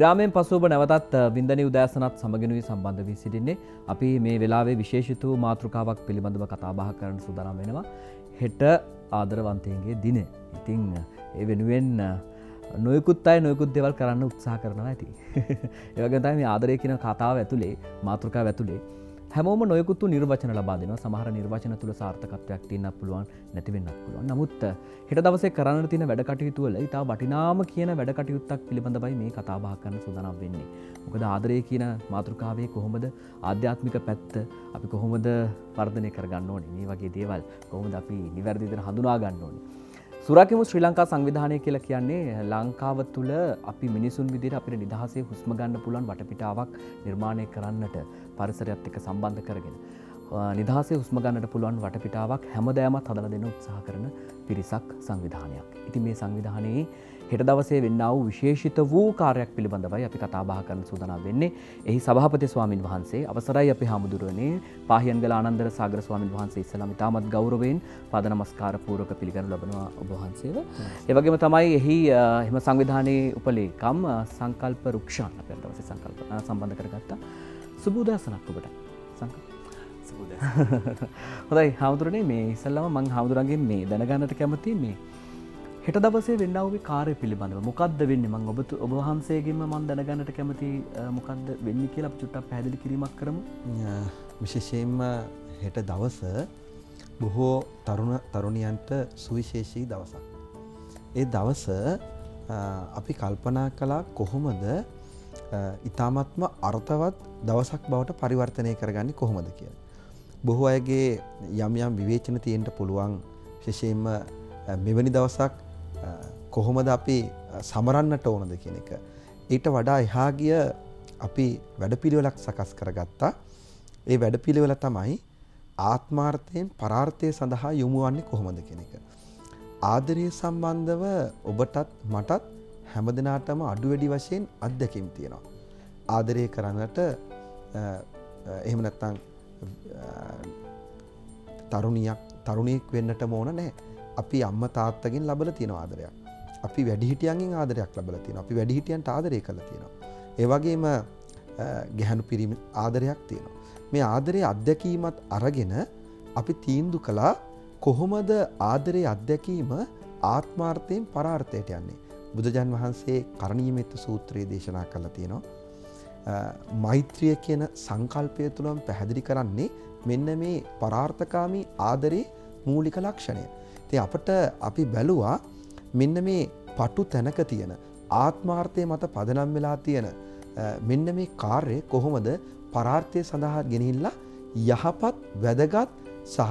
විරාමයෙන් පසු ඔබ නැවතත් වින්දනී උදෑසනත් සමගිනුයි සම්බන්ධ වී සිටින්නේ. අපි මේ වෙලාවේ විශේෂිත වූ මාතෘකාවක් පිළිබඳව කතා බහ කරන්න සූදානම් වෙනවා. හෙට ආදරවන්තයන්ගේ දින. ඉතින් ඒ වෙනුවෙන් නොයෙකුත් අය නොයෙකුත් දේවල් කරන්න උත්සාහ කරනවා ඇති. ඒ වගේම තමයි මේ ආදරය කියන කතාව ඇතුලේ මාතෘකාව ඇතුලේ හැමෝම නොයෙකුත් නිර්වචන ලබා දෙනවා. සමහර නිර්වචන තුල සාර්ථකත්වයක් තියෙන්නත් පුළුවන් නැති වෙන්නත් පුළුවන්. නමුත් හෙට දවසේ කරන්න තියෙන වැඩ කටයුතු වල ඊට වටිනාම කියන වැඩ කටයුත්තක් පිළිබඳවයි මේ කතා බහ කරන්න සූදානම් වෙන්නේ. මොකද ආදරය කියන මාතෘකාවේ කොහොමද ආධ්‍යාත්මික පැත්ත අපි කොහොමද වර්ධනය කරගන්න ඕනේ? මේ වගේ දේවල් කොහොමද අපි නිවැරදි විදිහට හඳුනා ගන්න ඕනේ? සුරකිමු ශ්‍රී ලංකා සංවිධානය කියලා කියන්නේ ලංකාව තුළ අපි මිනිසුන් විදිහට අපිට නිදහසේ හුස්ම ගන්න පුළුවන් වටපිටාවක් නිර්මාණය කරන්නට පරිසරයත් එක්ක සම්බන්ධ කරගෙන නිදහසේ හුස්ම ගන්නට පුළුවන් වටපිටාවක් හැමදාමත් හදලා දෙන්න උත්සාහ කරන පිරිසක් සංවිධානයක්. ඉතින් මේ සංවිධානයේ හෙට දවසේ වෙන්නා වූ විශේෂිත වූ කාර්යයක් පිළිබඳවයි අපි කතා බහ කරන්න සූදානම් වෙන්නේ. එහි සභාපති ස්වාමින් වහන්සේ අවසරයි අපේ හාමුදුරුවනේ පාහියන්ගල ආනන්දර සාගර ස්වාමින් වහන්සේ ඉස්සලාම ඉතාමත් ගෞරවයෙන් පාද නමස්කාර පූර්වක පිළිගනු ලබනවා ඔබ වහන්සේව. ඒ වගේම තමයි එහි එහෙම සංවිධානයේ උපලේකම් සංකල්ප රුක්ෂාන් අපි අද දවසේ සංකල්ප සම්බන්ධ කරගත්තා. සුබ උදෑසනක් ඔබට. සුබ උදෑසන. හොඳයි හාමුදුරනේ මේ ඉස්සලාම මම හාමුදුරන්ගෙන් මේ දැනගන්නට කැමතියි මේ හෙට දවසේ වෙන්නා වූ කාර්ය පිළිබඳව මොකක්ද වෙන්නේ? මම ඔබ වහන්සේගෙන්ම මම දැනගන්නට කැමති මොකක්ද වෙන්නේ කියලා අපි චුට්ටක් පැහැදිලි කිරීමක් කරමු. විශේෂයෙන්ම හෙට දවස බොහෝ තරුණියන්ට සුවිශේෂී දවසක්. ඒ දවස අපි කල්පනා කළා කොහොමද ඊ타මත්ම අර්ථවත් දවසක් බවට පරිවර්තනය කරගන්නේ කොහොමද කියලා. බොහෝ අයගේ යම් යම් විවේචන තියෙන්න පුළුවන්. විශේෂයෙන්ම මෙවැනි දවසක් කොහොමද අපි සමරන්නට ඕනද කියන එක. ඊට වඩා එහා ගිය අපි වැඩපිළිවෙලක් සකස් කරගත්තා. ඒ වැඩපිළිවෙල තමයි ආත්මාර්ථයෙන් පරාර්ථය සඳහා යොමු වන්නේ කොහොමද කියන එක. ආදරය සම්බන්ධව ඔබටත් මටත් හැමදෙනාටම අඩු වැඩි වශයෙන් අත්දැකීම් තියෙනවා. ආදරය කරන්නට එහෙම නැත්නම් තරුණියෙක් වෙන්නටම ඕන නැහැ. අපි අම්මා තාත්තගෙන් ලැබලා තියෙන ආදරයක්. අපි වැඩිහිටියන්ගෙන් ආදරයක් ලැබලා තියෙනවා. අපි වැඩිහිටියන්ට ආදරය කරලා තියෙනවා. ඒ වගේම ගැහණු පිරිමි ආදරයක් තියෙනවා. මේ ආදරයේ අත්දැකීමත් අරගෙන අපි තීන්දුව කළා කොහොමද ආදරයේ අත්දැකීම ආත්මාර්ථයෙන් පරාර්ථයට යන්නේ. බුදුජන් වහන්සේ කරණීයමෙත්ත සූත්‍රයේ දේශනා කළා තියෙනවා. මෛත්‍රිය කියන සංකල්පය තුළම පැහැදිලි කරන්නේ මෙන්න මේ පරාර්ථකාමී ආදරේ මූලික ලක්ෂණය. ඉතින් අපිට අපි බැලුවා මෙන්න මේ පටු තැනක තියෙන ආත්මාර්ථය මත පදනම් වෙලා තියෙන මෙන්න මේ කාර්යය කොහොමද පරාර්ථය සඳහා ගෙනහිල්ලා යහපත් වැදගත් සහ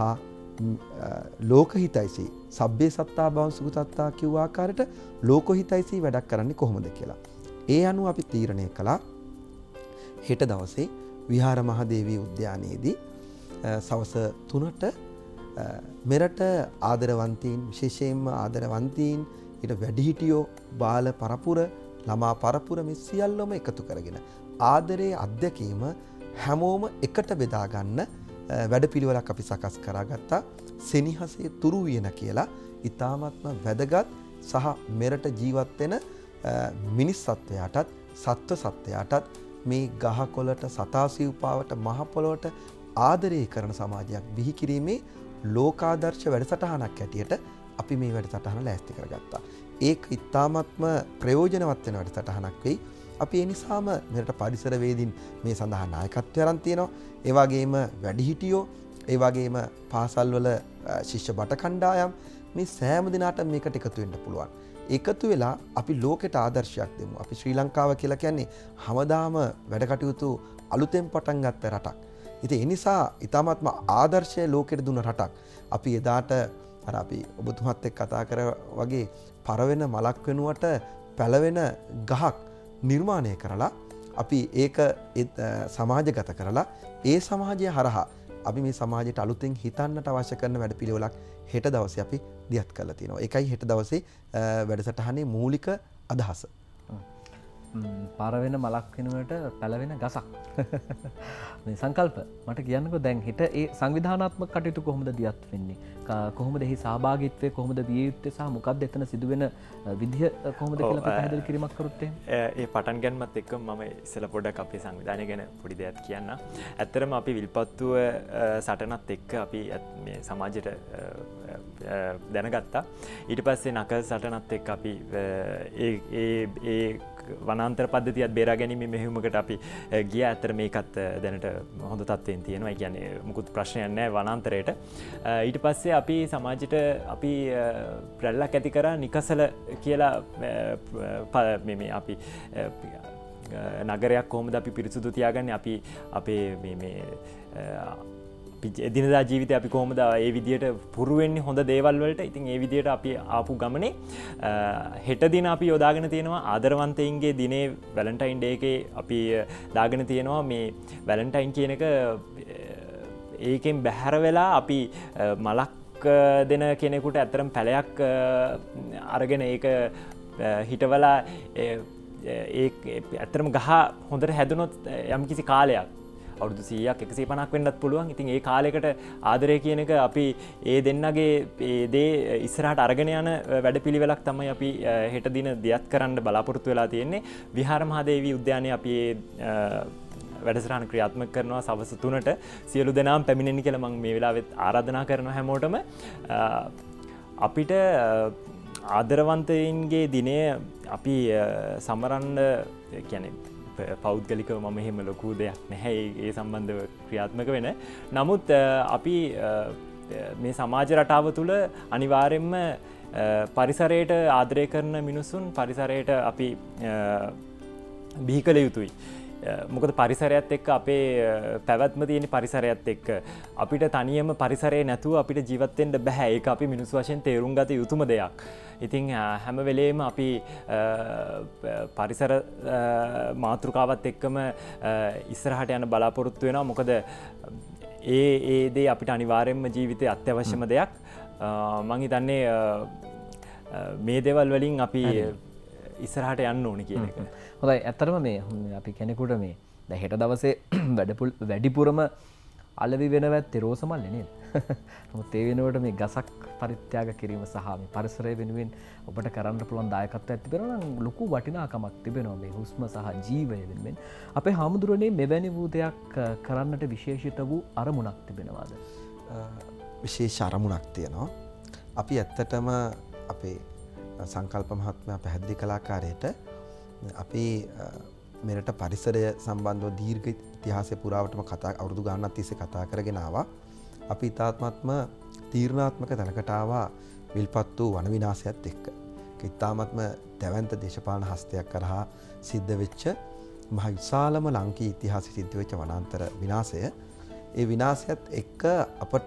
ලෝකහිතයිසී සබ්බේ සත්තා භවං සුඛතත්තා කියව ආකාරයට ලෝකහිතයිසී වැඩක් කරන්නේ කොහොමද කියලා. ඒ අනුව අපි තීරණය කළා හෙට දවසේ විහාර මහදේවී උද්‍යානයේදී සවස 3ට මෙරට ආදරවන්තීන් විශේෂයෙන්ම ආදරවන්තීන් ඊට වැඩිහිටියෝ බාල පරපුර ළමා පරපුර මේ සියල්ලම එකතු කරගෙන ආදරයේ අත්දැකීම හැමෝම එකට බෙදා ගන්න වැඩපිළිවෙලක් අපි සකස් කරගත්තා. සෙනෙහසේ තුරු වියන කියලා ඊ타ත්ම වැදගත් සහ මෙරට ජීවත් වෙන මිනිස් සත්වයාටත් සත්ව සත්වයාටත් මේ ගහකොළට සතාසිව්පාවට මහ පොළොවට ආදරය කරන සමාජයක් බිහි කිරීමේ ලෝකාදර්ශ වැඩසටහනක් හැටියට අපි මේ වැඩසටහන ලෑස්ති කරගත්තා. ඒක ඉතාමත්ම ප්‍රයෝජනවත් වෙන වැඩසටහනක් වෙයි. අපි ඒ නිසාම මෙරට පරිසරවේදීන් මේ සඳහා නායකත්වය අරන් තියෙනවා. ඒ වගේම වැඩිහිටියෝ, ඒ වගේම පාසල්වල ශිෂ්‍ය බට කණ්ඩායම් මේ සෑම දිනාටම මේකට එකතු වෙන්න පුළුවන්. එකතු වෙලා අපි ලෝකෙට ආදර්ශයක් දෙමු. අපි ශ්‍රී ලංකාව කියලා කියන්නේ හැමදාම වැඩ කටයුතු අලුතෙන් පටන් ගත්ත රටක්. ඉතින් ඒ නිසා ඊ타ත්ම ආදර්ශය ලෝකෙට දුන්න රටක්. අපි එදාට අර අපි ඔබතුමත් එක්ක කතා කර වගේ පරවෙන මලක් වෙනුවට පැලවෙන ගහක් නිර්මාණය කරලා අපි ඒක සමාජගත කරලා ඒ සමාජය හරහා අපි මේ සමාජයට අලුතෙන් හිතන්නට අවශ්‍ය කරන වැඩපිළිවෙලක් හෙට දවසේ අපි දියත් කරලා තියෙනවා. ඒකයි හෙට දවසේ වැඩසටහනේ මූලික අදහස. පාරවෙන මලක් වෙනුවට පැලවෙන ගසක් මේ සංකල්ප මට කියන්නකො දැන් හිට ඒ සංවිධානාත්මක කටයුතු කොහොමද දියත් වෙන්නේ කොහොමද එහි සහභාගීත්වය කොහොමද විය යුත්තේ සහ මොකක්ද එතන සිදුවෙන විදිහ කොහොමද කියලා අපි පැහැදිලි කිරීමක් කරොත් ඒ පටන් ගැනීමත් එක්ක මම ඉස්සෙල්ලා පොඩ්ඩක් අපේ සංවිධානය ගැන පොඩි දෙයක් කියන්න. ඇත්තටම අපි විල්පත්තුව සටනත් එක්ක අපි මේ සමාජයට දැනගත්තා. ඊට පස්සේ නකල් සටනත් එක්ක අපි ඒ වනාන්තර පද්ධතියත් බේරා ගැනීමේ මෙහෙයුමකට අපි ගියා. ඇත්තට මේකත් දැනට හොඳ තත්ත්වයෙන් තියෙනවා. ඒ කියන්නේ මුකුත් ප්‍රශ්නයක් නැහැ වනාන්තරයට. ඊට පස්සේ අපි සමාජයට අපි රැල්ලක් ඇති කරා නිකසල කියලා මේ අපි නගරයක් කොහොමද අපි පිරිසුදු තියාගන්නේ අපි අපේ මේ එදිනදා ජීවිතය අපි කොහොමද ඒ විදියට පුරු වෙන්නේ හොඳ දේවල් වලට. ඉතින් ඒ විදියට අපි ආපු ගමනේ හෙට දින අපි යොදාගෙන තියෙනවා ආදරවන්තයින්ගේ දිනේ වැලන්ටයින් ඩේ එකේ අපි දාගෙන තියෙනවා මේ වැලන්ටයින් කියන එක ඒකෙන් බැහැර වෙලා අපි මලක් දෙන කෙනෙකුට ඇත්තරම් පැලයක් අරගෙන ඒක හිටවලා ඒ ඇත්තරම ගහ හොඳට හැදුනොත් යම්කිසි කාලයක් අවුරුදු 100ක් 150ක් වෙන්නත් පුළුවන්. ඉතින් ඒ කාලයකට ආදරය කියන එක අපි ඒ දෙන්නගේ ඒ දේ ඉස්සරහට අරගෙන යන වැඩපිළිවෙලක් තමයි අපි හෙට දින දියත් කරන්න බලාපොරොත්තු වෙලා තියෙන්නේ. විහාර මහදේවී උද්‍යානයේ අපි වැඩසටහන ක්‍රියාත්මක කරනවා සවස් 3ට. සියලු දෙනාම පැමිණෙන්න කියලා මම මේ වෙලාවෙත් ආරාධනා කරනවා හැමෝටම. අපිට ආදරවන්තයින්ගේ දිනය අපි සමරන්න කියන්නේ පෞද්ගලිකව මම එහෙම ලොකු දෙයක් නැහැ ඒ සම්බන්ධව ක්‍රියාත්මක වෙන. නමුත් අපි මේ සමාජ රටාව තුළ අනිවාර්යෙන්ම පරිසරයට ආදරය කරන මිනිසුන් පරිසරයට අපි බිහි කළ යුතුයි. මොකද පරිසරයත් එක්ක අපේ පැවැත්ම තියෙන පරිසරයත් එක්ක අපිට තනියම පරිසරය නැතුව අපිට ජීවත් වෙන්න බෑ. ඒක අපි මිනිස්සු වශයෙන් තේරුම් ගත යුතුම දෙයක්. ඉතින් හැම වෙලේම අපි පරිසර මාතෘකාවත් එක්කම ඉස්සරහට යන බලාපොරොත්තු වෙනවා. මොකද ඒ දේ අපිට අනිවාර්යෙන්ම ජීවිතේ අත්‍යවශ්‍යම දෙයක්. මම හිතන්නේ මේ දේවල් වලින් අපි ඉස්සරහට යන්න ඕනේ කියන එක. හොඳයි. ඇත්තටම මේ අපි කෙනෙකුට මේ දැන් හෙට දවසේ වැඩිපුරම අලවි වෙනවත් රෝසමල්ලේ නේද? නමුත් ඒ වෙනුවට මේ ගසක් පරිත්‍යාග කිරීම සහ මේ පරිසරය වෙනුවෙන් ඔබට කරන්න පුළුවන් දායකත්වයක් තිබෙනවා නම් ලොකු වටිනාකමක් තිබෙනවා මේ හුස්ම සහ ජීවය වෙනුවෙන්. අපේ හාමුදුරනේ මෙවැනි වූ දෙයක් කරන්නට විශේෂිත වූ අරමුණක් තිබෙනවාද? විශේෂ අරමුණක් තියෙනවා. අපි ඇත්තටම අපේ සංකල්ප මහත්මයා පැහැදිලි කළ ආකාරයට අපි මෙරට පරිසරය සම්බන්ධව දීර්ඝ ඉතිහාසය පුරාවටම අවුරුදු ගානක් තිස්සේ කතා කරගෙන ආවා. අපි ඉතාමත්ම තීරණාත්මක තැනකට ආවා විල්පත්තු වන විනාශයත් එක්ක. ඒක ඉතාමත්ම දැවැන්ත දේශපාලන හස්තයක් කරහා සිද්ධ වෙච්ච මහ විශාලම ලංකී ඉතිහාසයේ සිද්ධ වෙච්ච වනාන්තර විනාශය. ඒ විනාශයත් එක්ක අපට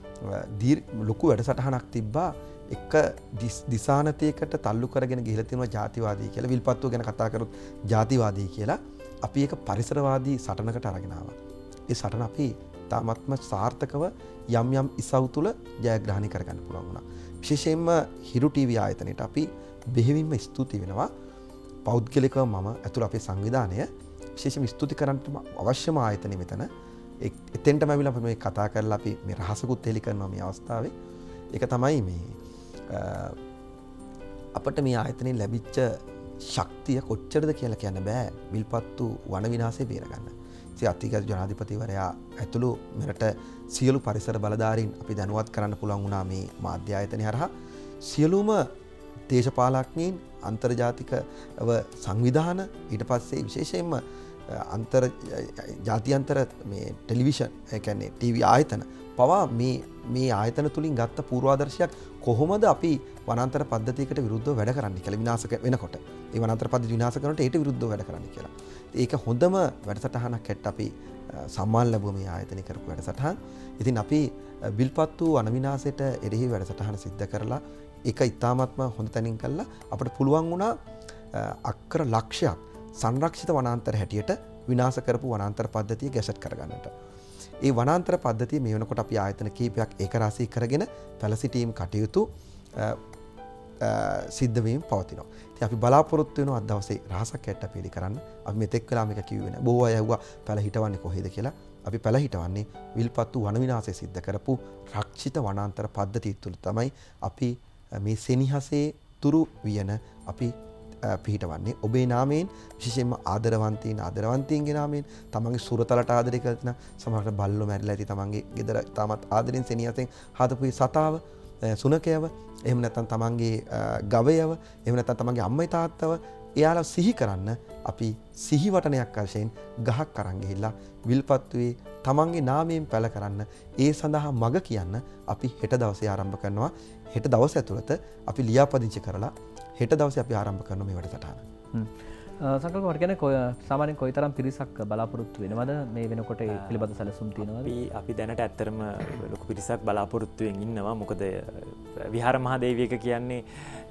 ලොකු වැඩසටහනක් තිබ්බා. එක දිසානතයකට තල්ලු කරගෙන ගිහිලා තියෙනවා ජාතිවාදී කියලා. විල්පත්තුව ගැන කතා කරොත් ජාතිවාදී කියලා. අපි ඒක පරිසරවාදී සටනකට අරගෙන ආවා. ඒ සටන අපි තාමත්ම සාර්ථකව යම් යම් ඉසව් තුළ ජයග්‍රහණය කරගන්න පුළුවන් වුණා. විශේෂයෙන්ම හිරු ටීවී ආයතනයට අපි බෙහෙවින්ම ස්තුති වෙනවා. පෞද්ගලිකව මම ඇතුළු අපේ සංවිධානය විශේෂයෙන්ම ස්තුති කරන්න අවශ්‍යම ආයතනෙ මෙතන. එතෙන්ටම ඇවිල්ලා අපි මේ කතා කරලා අපි මේ රහසකුත් හෙලි කරනවා මේ අවස්ථාවේ. ඒක තමයි මේ අපට මේ ආයතනයෙන් ලැබිච්ච ශක්තිය කොච්චරද කියලා කියන්න බෑ. විල්පත්තු වන විනාශය බේරගන්න. ඉතින් අතිගත ජනාධිපතිවරයා ඇතුළු මෙරට සියලු පරිසර බලධාරීන් අපි දැනුවත් කරන්න පුළුවන් වුණා මේ මාධ්‍ය ආයතනය හරහා. සියලුම දේශපාලඥයින් අන්තර්ජාතිකව සංවිධාන ඊට පස්සේ විශේෂයෙන්ම ජාත්‍යන්තර මේ ටෙලිවිෂන් ඒ කියන්නේ ටීවී ආයතන පවා මේ ආයතන තුලින් ගත්ත පූර්වාදර්ශයක් කොහොමද අපි වනාන්තර පද්ධතියකට විරුද්ධව වැඩ කරන්නේ කියලා විනාශ වෙනකොට ඒ වනාන්තර පද්ධතිය විනාශ කරනකොට ඒට විරුද්ධව වැඩ කරන්නේ කියලා. ඒක හොඳම වැඩසටහනක් හැට අපි සම්මාන ලැබුව මේ ආයතනය කරපු වැඩසටහන. ඉතින් අපි විල්පත්තු වන විනාශයට එරෙහි වැඩසටහන සිද්ධ කරලා ඒක ඉතාමත්ම හොඳ තැනින් කළා අපිට පුළුවන් වුණා අක්කර ලක්ෂයක් සංරක්ෂිත වනාන්තර හැටියට විනාශ කරපු වනාන්තර පද්ධතිය ගැසට් කරගන්නට. ඒ වනාන්තර පද්ධතිය මේ වෙනකොට අපි ආයතන කීපයක් ඒකරාශී කරගෙන පැලසිටීම් කටයුතු සිද්ධවීම් පවතිනවා. ඉතින් අපි බලාපොරොත්තු වෙනවා අද දවසේ රහසක් කැට්ට පිළි කරන්න. අපි මෙතෙක් වෙලා මේක කිව්වේ නැහැ. බොහෝ අය ඇහුවා පැල හිටවන්නේ කොහෙද කියලා. අපි පැල හිටවන්නේ විල්පත්තු වන විනාශය සිද්ධ කරපු රක්ෂිත වනාන්තර පද්ධතිය තුළ තමයි අපි මේ සෙනෙහසේ තුරු වියන අපි පිහිටවන්නේ. ඔබේ නාමයෙන් විශේෂයෙන්ම ආදරවන්තයින්ගේ නාමයෙන් තමන්ගේ සුරතලට ආදරය කරන සමහරට බල්ලෝ මැරිලා ඇති තමන්ගේ ගෙදර තාමත් ආදරෙන් සෙනෙහසෙන් හදපු සතාව සුනකයව එහෙම නැත්නම් තමන්ගේ ගවයව එහෙම නැත්නම් තමන්ගේ අම්මයි තාත්තව එයාලා සිහි කරන්න අපි සිහි වටනයක් වශයෙන් ගහක් අරන් ගිහිල්ලා විල්පත්තුවේ තමන්ගේ නාමයෙන් පැල කරන්න ඒ සඳහා මග කියන්න අපි හෙට දවසේ ආරම්භ කරනවා. හෙට දවස ඇතුළත අපි ලියාපදිංචි කරලා හෙට දවසේ අපි ආරම්භ කරන මේ වැඩසටහන. සංකල්ප මට කියන්නේ සාමාන්‍යයෙන් කොයිතරම් පිරිසක් බලාපොරොත්තු වෙනවද මේ වෙනකොට ඒ පිළිබඳ සැලසුම් තියෙනවද? අපි දැනට ඇත්තරම ලොකු පිරිසක් බලාපොරොත්තුවෙන් ඉන්නවා. මොකද විහාර මහදේවියක කියන්නේ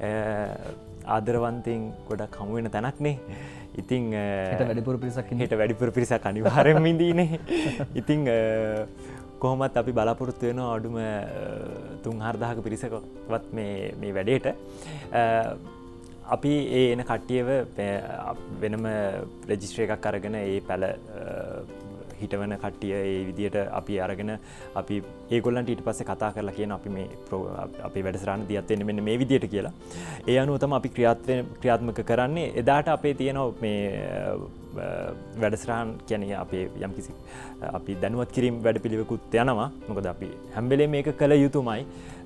ආදරවන්තයින් ගොඩක් හමු වෙන තැනක්නේ. ඉතින් හෙට වැඩිපුර පිරිසක් හෙට වැඩිපුර පිරිසක් අනිවාර්යෙන්ම ඉඳීනේ. ඉතින් කොහොමත් අපි බලාපොරොත්තු වෙනවා අඩුම 3-4,000ක පිරිසකවත් මේ වැඩේට. අපි ඒ එන කට්ටියව වෙනම රෙජිස්ට්‍රේ එකක් අරගෙන ඒ පැල හිටවන කට්ටිය ඒ විදියට අපි අරගෙන අපි ඒගොල්ලන්ට ඊට පස්සේ කතා කරලා කියන අපි මේ අපේ වැඩසටහන දියත් වෙන්නේ මෙන්න මේ විදියට කියලා. ඒ අනුව තමයි අපි ක්‍රියාත්මක කරන්නේ. එදාට අපේ තියෙන මේ වැඩසටහන් කියන්නේ අපේ යම්කිසි අපි දැනුවත් කිරීම වැඩපිළිවෙකුත් යනවා. මොකද අපි හැම වෙලේම මේක කළ යුතුමයි.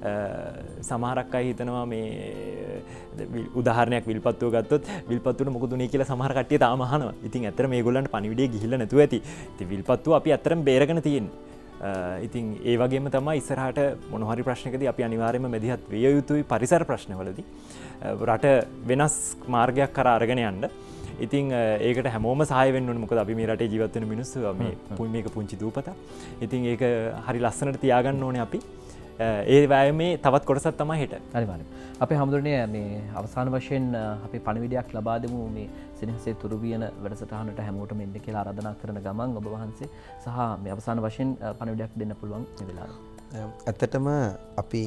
සමහරක් අය හිතනවා මේ උදාහරණයක් විල්පත්තුව ගත්තොත් විල්පත්තුවට මොකද උනේ කියලා සමහර කට්ටිය තාම අහනවා. ඉතින් ඇත්තට මේගොල්ලන්ට පණිවිඩය ගිහිල්ලා නැතුව ඇති. ඉතින් විල්පත්තුව අපි ඇත්තටම බේරගෙන තියෙන්නේ. ඉතින් ඒ වගේම තමයි ඉස්සරහට මොන හරි ප්‍රශ්නකදී අපි අනිවාර්යයෙන්ම මැදිහත් විය යුතුයි පරිසර ප්‍රශ්නවලදී. රට වෙනස් මාර්ගයක් කරා අරගෙන යන්න. ඉතින් ඒකට හැමෝම සහය වෙන්න ඕනේ. මොකද අපි මේ රටේ ජීවත් වෙන මිනිස්සු මේක පුංචි දූපතක්. ඉතින් ඒක හරි ලස්සනට තියාගන්න ඕනේ අපි. ඒ වෑයමේ තවත් කොටසක් තමයි හෙට. අනිවාර්යයෙන්. අපේ හැමදෙරේ මේ අවසාන වශයෙන් අපි පණිවිඩයක් ලබා දෙමු මේ සෙනෙහසේ තුරු වියන වැඩසටහනට හැමෝටම එන්න කියලා ආරාධනා කරන ගමන් ඔබ වහන්සේ සහ මේ අවසාන වශයෙන් පණිවිඩයක් දෙන්න පුළුවන් මේ වෙලාවේ. ඇත්තටම අපි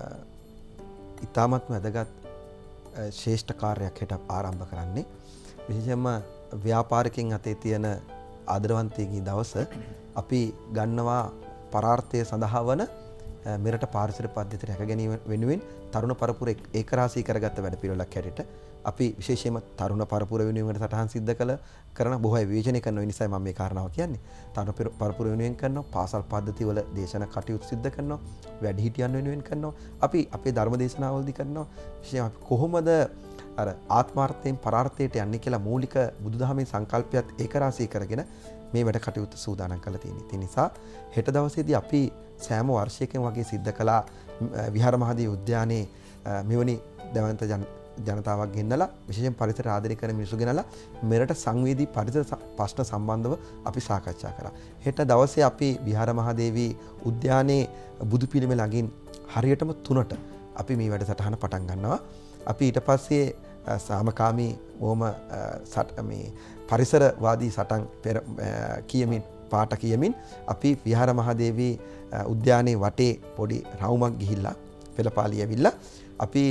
ඉතාමත්ම වැදගත් ශ්‍රේෂ්ඨ කාර්යයක් හෙට ආරම්භ කරන්නේ. විශේෂයෙන්ම ව්‍යාපාරිකයන් අතේ තියෙන ආදරවන්තයෙක්ගේ දවස අපි ගන්නවා පරාර්ථය සඳහා වන මෙරට පාරිසරික පද්ධති රැක ගැනීම වෙනුවෙන් තරුණ පරපුර ඒකරාශී කරගත්ත වැඩපිළිවෙලක් හැටියට අපි විශේෂයෙන්ම තරුණ පරපුර වෙනුවෙන් සටහන් සිද්ධ කරන බොහෝ අය විවේචනය කරන නිසා මම මේ කාරණාව කියන්නේ. තරුණ පරපුර වෙනුවෙන් කරනවා, පාසල් පද්ධතිවල දේශන කටයුතු සිද්ධ කරනවා, වැඩිහිටියන් වෙනුවෙන් කරනවා. අපි අපේ ධර්ම දේශනාවලදී කරනවා. විශේෂයෙන් අපි කොහොමද අර ආත්මාර්ථයෙන් පරාර්ථයට යන්නේ කියලා මූලික බුදුදහමේ සංකල්පයත් ඒකරාශී කරගෙන මේ වැඩ කටයුතු සූදානම් කරලා තියෙනවා. ඒ නිසා හෙට දවසේදී අපි සෑම වර්ෂයකින් වගේ සිද්ධ කළා විහාර මහදේව උද්‍යානයේ මෙවැනි දැවන්ත ජනතාවක් ගෙන්නලා විශේෂයෙන් පරිසර ආදරය කරන මිනිස්සු ගෙනලා මෙරට සංවේදී පරිසර ප්‍රශ්න සම්බන්ධව අපි සාකච්ඡා කරා. හෙට දවසේ අපි විහාර මහදේවී උද්‍යානයේ බුදු පිළිම ළඟින් හරියටම 3ට අපි මේ වැඩසටහන පටන් ගන්නවා. අපි ඊට පස්සේ සාමකාමී ඕම මේ පරිසරවාදී සටන් කියමින් පාට කියමින් අපි විහාර මහදේවී උද්‍යානයේ වටේ පොඩි රවුමක් ගිහිල්ලා පෙළපාලි ඇවිල්ලා අපි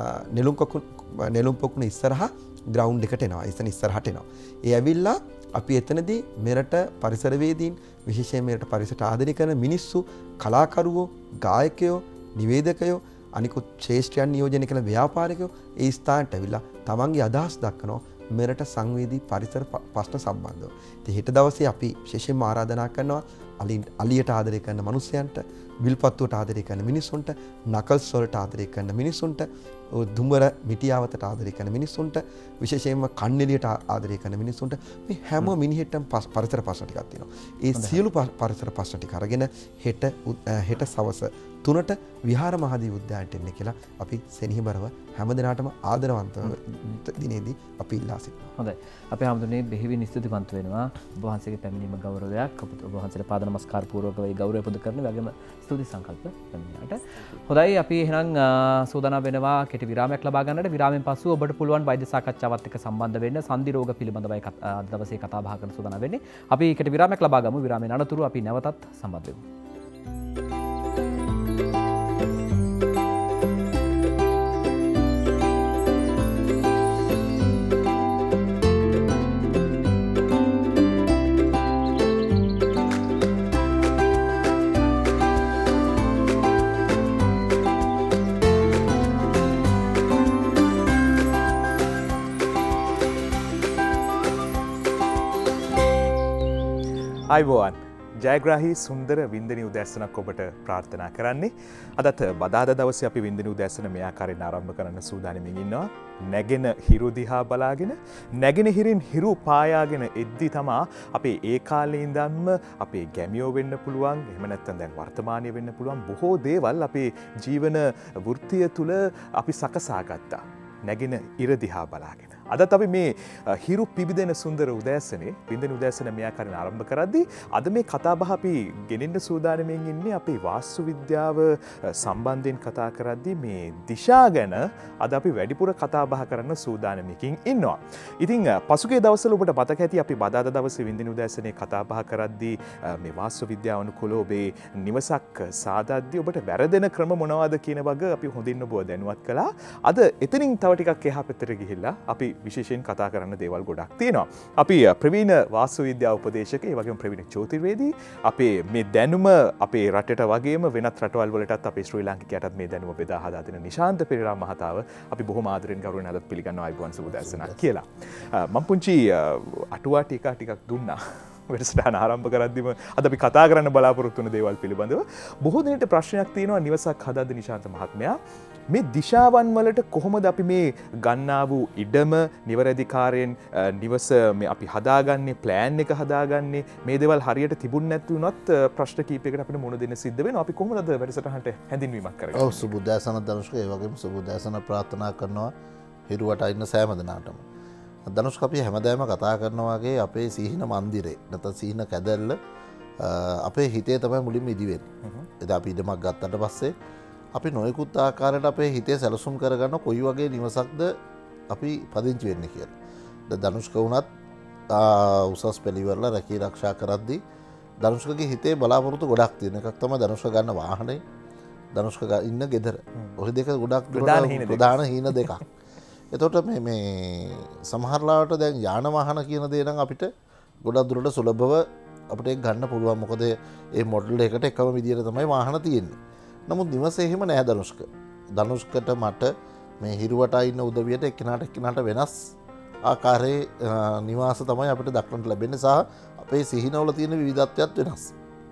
නෙළුම් පොකුණ ඉස්සරහා ග්‍රවුන්ඩ් එකට එනවා. එතන ඉස්සරහට එනවා. ඒ ඇවිල්ලා අපි එතනදී මෙරට පරිසරවේදීන් විශේෂයෙන් මෙරට පරිසරට ආදරය කරන මිනිස්සු, කලාකරුවෝ, ගායකයෝ, නිවේදකයෝ, අනිකුත් ශ්‍රේෂ්ඨයන් නියෝජනය කළ ව්‍යාපාරිකයෝ ඒ ස්ථානට ඇවිල්ලා තමන්ගේ අදහස් දක්වනවා මෙරට සංවේදී පරිසර ප්‍රශ්න සම්බන්ධව. ඉතින් හෙට දවසේ අපි විශේෂයෙන්ම ආරාධනා කරනවා අලියට ආදරය කරන මිනිස්සුන්ට, විල්පත්තුවට ආදරය කරන මිනිස්සුන්ට, නකල්ස් වලට ආදරය කරන මිනිස්සුන්ට, දුඹර මිටියාවතට ආදරය කරන මිනිස්සුන්ට, විශේෂයෙන්ම කන්නెలిයට ආදරය කරන මිනිස්සුන්ට මේ හැම මිනිහෙටම පරිසර ප්‍රශ්න ටිකක් තියෙනවා. ඒ සියලු පරිසර ප්‍රශ්න ටික අරගෙන හෙට සවස 3ට විහාර මහදේව උද්‍යානයට එන්න කියලා අපි සෙනෙහබරව හැමදෙනාටම ආදරවන්තව දිනේදී අපි ඉල්ලා සිටිනවා. හොඳයි. අපේ හැමදෙනේ බෙහෙවින් ස්තුතිවන්ත වෙනවා. ඔබ වහන්සේගේ පැමිණීම ගෞරවයක්. ඔබ වහන්සේට පාද නමස්කාර පූර්වකව ඒ ගෞරවය පුද කරන වගේම ස්තුති සංකල්ප පැමිණියාට. හොඳයි අපි එහෙනම් සූදානම් වෙනවා කෙටි විරාමයක් ලබා ගන්නට. විරාමයෙන් පසු ඔබට පුළුවන් වෛද්‍ය සාකච්ඡාවත් එක්ක සම්බන්ධ වෙන්න සන්ධි රෝග පිළිබඳවයි අද දවසේ කතා බහ කරන සූදානම් වෙන්නේ. අපි කෙටි විරාමයක් ලබා ගමු. විරාමයෙන් අනතුරු අපි නැවතත් සම්බන්ධ වෙමු. අයිබෝවන් ජයග්‍රාහි සුන්දර වින්දනි උදැස්සනක් ඔබට ප්‍රාර්ථනා කරන්නේ අදත් බදාද දවසේ අපි වින්දනි උදැස්සන මේ ආකාරයෙන් ආරම්භ කරන්න සූදානම්ින් ඉන්නවා නැගෙන හිරු දිහා බලාගෙන නැගෙන හිරින් හිරු පායාගෙන එද්දි තමා අපේ ඒ කාලේ ඉඳන්ම අපේ ගැමියෝ වෙන්න පුළුවන් එහෙම නැත්නම් දැන් වර්තමානයේ වෙන්න පුළුවන් බොහෝ දේවල් අපේ ජීවන වෘත්තිය තුල අපි සකසා ගත්තා නැගෙන ඉර දිහා බලාගෙන අදත් අපි මේ හිරු පිබිදෙන සුන්දර උදෑසනේ වින්දන උදෑසන මේ ආකාරයෙන් ආරම්භ කරද්දී අද මේ කතාබහ අපි ගෙනින්න සූදානම්ින් ඉන්නේ අපේ වාස්තු විද්‍යාව සම්බන්ධයෙන් කතා කරද්දී මේ දිශා ගැන අද අපි වැඩිපුර කතාබහ කරන්න සූදානම්කින් ඉන්නවා. ඉතින් පසුගිය දවස්වල ඔබට මතක ඇති අපි බදාදා දවසේ වින්දන උදෑසනේ කතාබහ කරද්දී මේ වාස්තු විද්‍යාව අනුකූල ඔබේ නිවසක් සාදද්දී ඔබට වැරදෙන ක්‍රම මොනවද කියන වග අපි හොඳින් ඔබව දැනුවත් කළා. අද එතනින් තව ටිකක් එහා පැත්තට ගිහිල්ලා අපි විශේෂයෙන් කතා කරන්න දේවල් ගොඩක් තියෙනවා. අපි ප්‍රවීණ වාස්තු විද්‍යා උපදේශක ඒ වගේම ප්‍රවීණ ජ්‍යොතිර්වේදී අපේ මේ දැනුම අපේ රටට වගේම වෙනත් රටවල් වලටත් අපේ ශ්‍රී ලාංකිකයටත් මේ දැනුම බෙදා හදා දෙන නිශාන්ත පෙරේරා මහතාව අපි බොහොම ආදරෙන් ගෞරවයෙන් අදත් පිළිගන්නවා අයිබෝන් සුබ දැසනක් කියලා. මම පුංචි අටුවා ටිකක් දුන්නා. වැඩසටහන ආරම්භ කරද්දිම අද අපි කතා කරන්න බලාපොරොත්තු වෙන දේවල් පිළිබඳව බොහෝ දෙනෙක්ට ප්‍රශ්නයක් තියෙනවා නිවසක් හදද්දී නිශාන්ත මහත්මයා මේ දිශාවන් වලට කොහොමද අපි මේ ගන්නා වූ ඉඩම නිවැරදිකාරයෙන් නිවස මේ අපි හදාගන්නේ ප්ලෑන් එක හදාගන්නේ මේ දේවල් හරියට තිබුණ නැති වුණත් ප්‍රශ්න කීපයකට අපිට මුහුණ දෙන්න සිද්ධ වෙනවා අපි කොහොමද අද වැඩසටහනට හැඳින්වීමක් කරගන්නේ ඔව් සුබ උදෑසන දනුෂ්ක ඒ වගේම සුබ උදෑසන ප්‍රාර්ථනා කරනවා හිරුවට ඉන්න සෑම දෙනාටම දනුෂ්ක අපි හැමදාම කතා කරනවා වගේ අපේ සීහින මන්දිරේ නැත්නම් සීහින කැදැල්ල අපේ හිතේ තමයි මුලින්ම ඉදි වෙන්නේ එදා අපි ඉඩමක් ගත්තට පස්සේ අපි නොයෙකුත් ආකාරයට අපේ හිතේ සැලසුම් කරගන්න කොයි වගේ නිවසක්ද අපි පදිංචි වෙන්නේ කියලා. දැන් දනුෂ්ක වුණත් උසස් පෙළ ඉවරලා රැකී ආරක්ෂා කරද්දී දනුෂ්කගේ හිතේ බලාපොරොත්තු ගොඩක් තියෙන එකක් තමයි දනුෂ්ක ගන්න වාහනේ දනුෂ්ක ඉන්න ගෙදර. ඔය දෙක ගොඩක් ප්‍රධාන හීන දෙකක්. එතකොට මේ සමහරලාට දැන් යාන වාහන කියන දේ නම් අපිට ගොඩක් දුරට සුලභව අපිට ඒක ගන්න පුළුවන්. මොකද ඒ මොඩල් එකට එකම විදියට තමයි වාහන තියෙන්නේ. නමුත් නිවස එහෙම නෑ දනුෂ්ක. දනුෂ්කට මට මේ හිරුවට ඉන්න උදවියට එක්කෙනාට වෙනස් ආකාරයේ නිවාස තමයි අපිට දක්නට ලැබෙන්නේ සහ අපේ සිහිනවල තියෙන විවිධත්වයත් වෙනස්.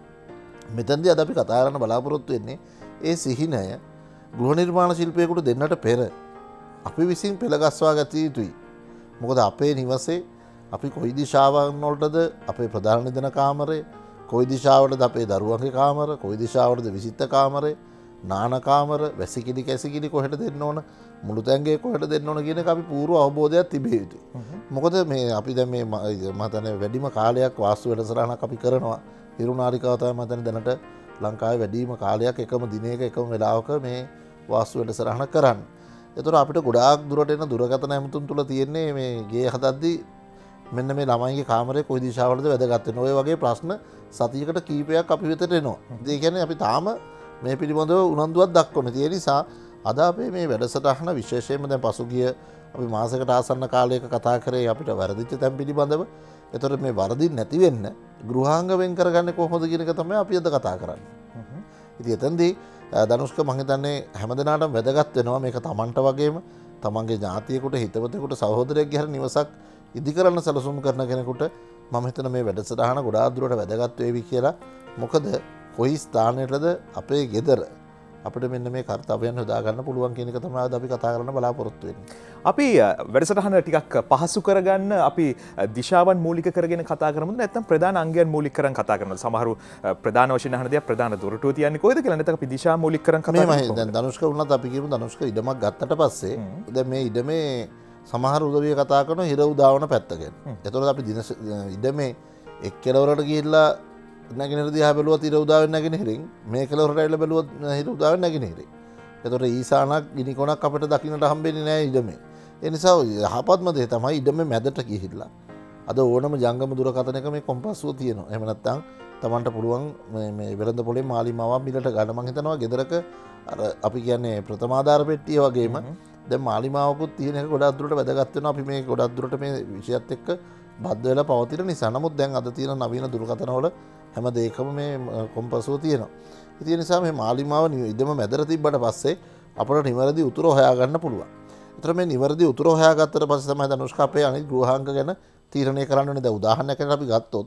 මෙතනදී අද අපි කතා කරන්න බලාපොරොත්තු වෙන්නේ ඒ සිහිනය ගෘහ නිර්මාණ ශිල්පියෙකුට දෙන්නට පෙර අපි විසින් පෙළගස්වා ගත යුතුයි. මොකද අපේ නිවසේ අපි කොයි දිශාවන් වලටද අපේ ප්‍රධාන නිදන කාමරේ කොයි දිශාවටද අපේ දරුවන්ගේ කාමර කොයි දිශාවටද විසිත කාමරේ නාන කාමර වැසිකිලි කැසිකිලි කොහෙට දෙන්න ඕන මුළු තැන්ගේ කොහෙට දෙන්න ඕන කියන එක අපි පූර්ව අවබෝධයක් තිබිය යුතුයි. මොකද මේ අපි දැන් මේ මම හිතන්නේ වැඩිම කාලයක් වාස්තු වැඩසටහනක් අපි කරනවා. හිරුනාරිකාව තමයි මම හිතන්නේ දැනට ලංකාවේ වැඩිම කාලයක් එකම දිනයක එකම වෙලාවක මේ වාස්තු වැඩසටහන කරන්නේ. ඒතකොට අපිට ගොඩාක් දුරට එන දුරකථන ඇමතුම් තුල තියෙන්නේ මේ ගේ හදද්දී මෙන්න මේ ළමයිගේ කාමරේ කොයි දිශාවටද වැදගත් වෙන්නේ. ඔය වගේ ප්‍රශ්න සතියකට කීපයක් අපි වෙතට එනවා. ඒ කියන්නේ අපි තාම මේ පිළිබඳව උනන්දුවක් දක්වන්න තියෙන නිසා අද අපේ මේ වැඩසටහන විශේෂයෙන්ම දැන් පසුගිය අපි මාසයකට ආසන්න කාලයක කතා කරේ අපිට වැරදිච්ච තැන් පිළිබඳව. ඒතකොට මේ වරදින් නැති වෙන්න ගෘහාංග වෙන් කරගන්නේ කොහොමද කියන එක තමයි අපි අද කතා කරන්නේ. ඉතින් එතෙන්දී දනුෂ්ක මම හිතන්නේ හැමදෙනාටම වැදගත් වෙනවා මේක Tamanට වගේම තමන්ගේ ඥාතියෙකුට හිතවතෙකුට සහෝදරයෙක්ගේ හරි නිවසක් ඉදි කරන්න සැලසුම් කරන කෙනෙකුට මම හිතන මේ වැඩසටහන ගොඩාක් දුරට වැදගත් වේවි කියලා. මොකද කොයි ස්ථානයටද අපේ ගෙදර අපිට මෙන්න මේ කාර්යයන් හදා ගන්න පුළුවන් කියන එක තමයි අද අපි කතා කරන්න බලාපොරොත්තු වෙන්නේ. අපි වැඩසටහන ටිකක් පහසු කරගන්න අපි දිශාවන් මූලික කරගෙන කතා කරමුද නැත්නම් ප්‍රධාන අංගයන් මූලික කරන් කතා කරනවද? සමහරු ප්‍රධාන වශයෙන් අහන දේ ප්‍රධාන දොරටුව තියන්නේ කොහෙද කියලා නැත්නම් අපි දිශා මූලික කරන් කතා කරමු. දැන් දනුෂ්ක වුණත් අපි කියමු දනුෂ්ක ඉඩමක් ගත්තට පස්සේ දැන් මේ ඉඩමේ සමහර උදවිය කතා කරන හිර උදාවන පැත්ත ගැන. එතකොට අපි ඉඩමේ එක් කෙළවරට ගිහිල්ලා නැගෙනහිර දිහා බැලුවත් හිර උදාවෙන්නේ නැගෙනහිරින් මේ කෙළවරට ඇවිල්ලා බැලුවත් හිර උදාවෙන්නේ නැගෙනහිරින්. එතකොට ඊසානක් ගිනි කොනක් අපිට දකින්නට හම්බෙන්නේ නැහැ ඉඩමේ. ඒ නිසා යහපත්ම දේ තමයි ඉඩමේ මැදට ගිහිල්ලා. අද ඕනම ජංගම දුරකථනයක මේ කොම්පස්සුව තියෙනවා. එහෙම නැත්නම් Tamanට පුළුවන් මේ වෙළඳ පොලේ මාලිමාවක් මිලට ගන්න. මම හිතනවා ගෙදරක අර අපි කියන්නේ ප්‍රථමාධාර පෙට්ටිය වගේම දැන් මාලිමාවකුත් තියෙන එක ගොඩක් දුරට වැදගත් වෙනවා. අපි මේ ගොඩක් දුරට මේ විෂයත් එක්ක බද්ධ වෙලා පවතින නිසා. නමුත් දැන් අද තියෙන නවීන දුරකථනවල හැම දෙයකම මේ කොම්පස්සුව තියෙනවා. ඉතින් ඒ නිසා මේ මාලිමාව ඉදම මැදට තිබ්බට පස්සේ අපිට නිවැරදි උතුර හොයාගන්න පුළුවන්. ඒතර මේ නිවැරදි උතුර හොයාගත්තට පස්සේ තමයි දනුෂ්ක අපේ අනිත් ගෘහාංග ගැන තීරණය කරන්න ඕනේ. දැන් උදාහරණයක් අපි ගත්තොත්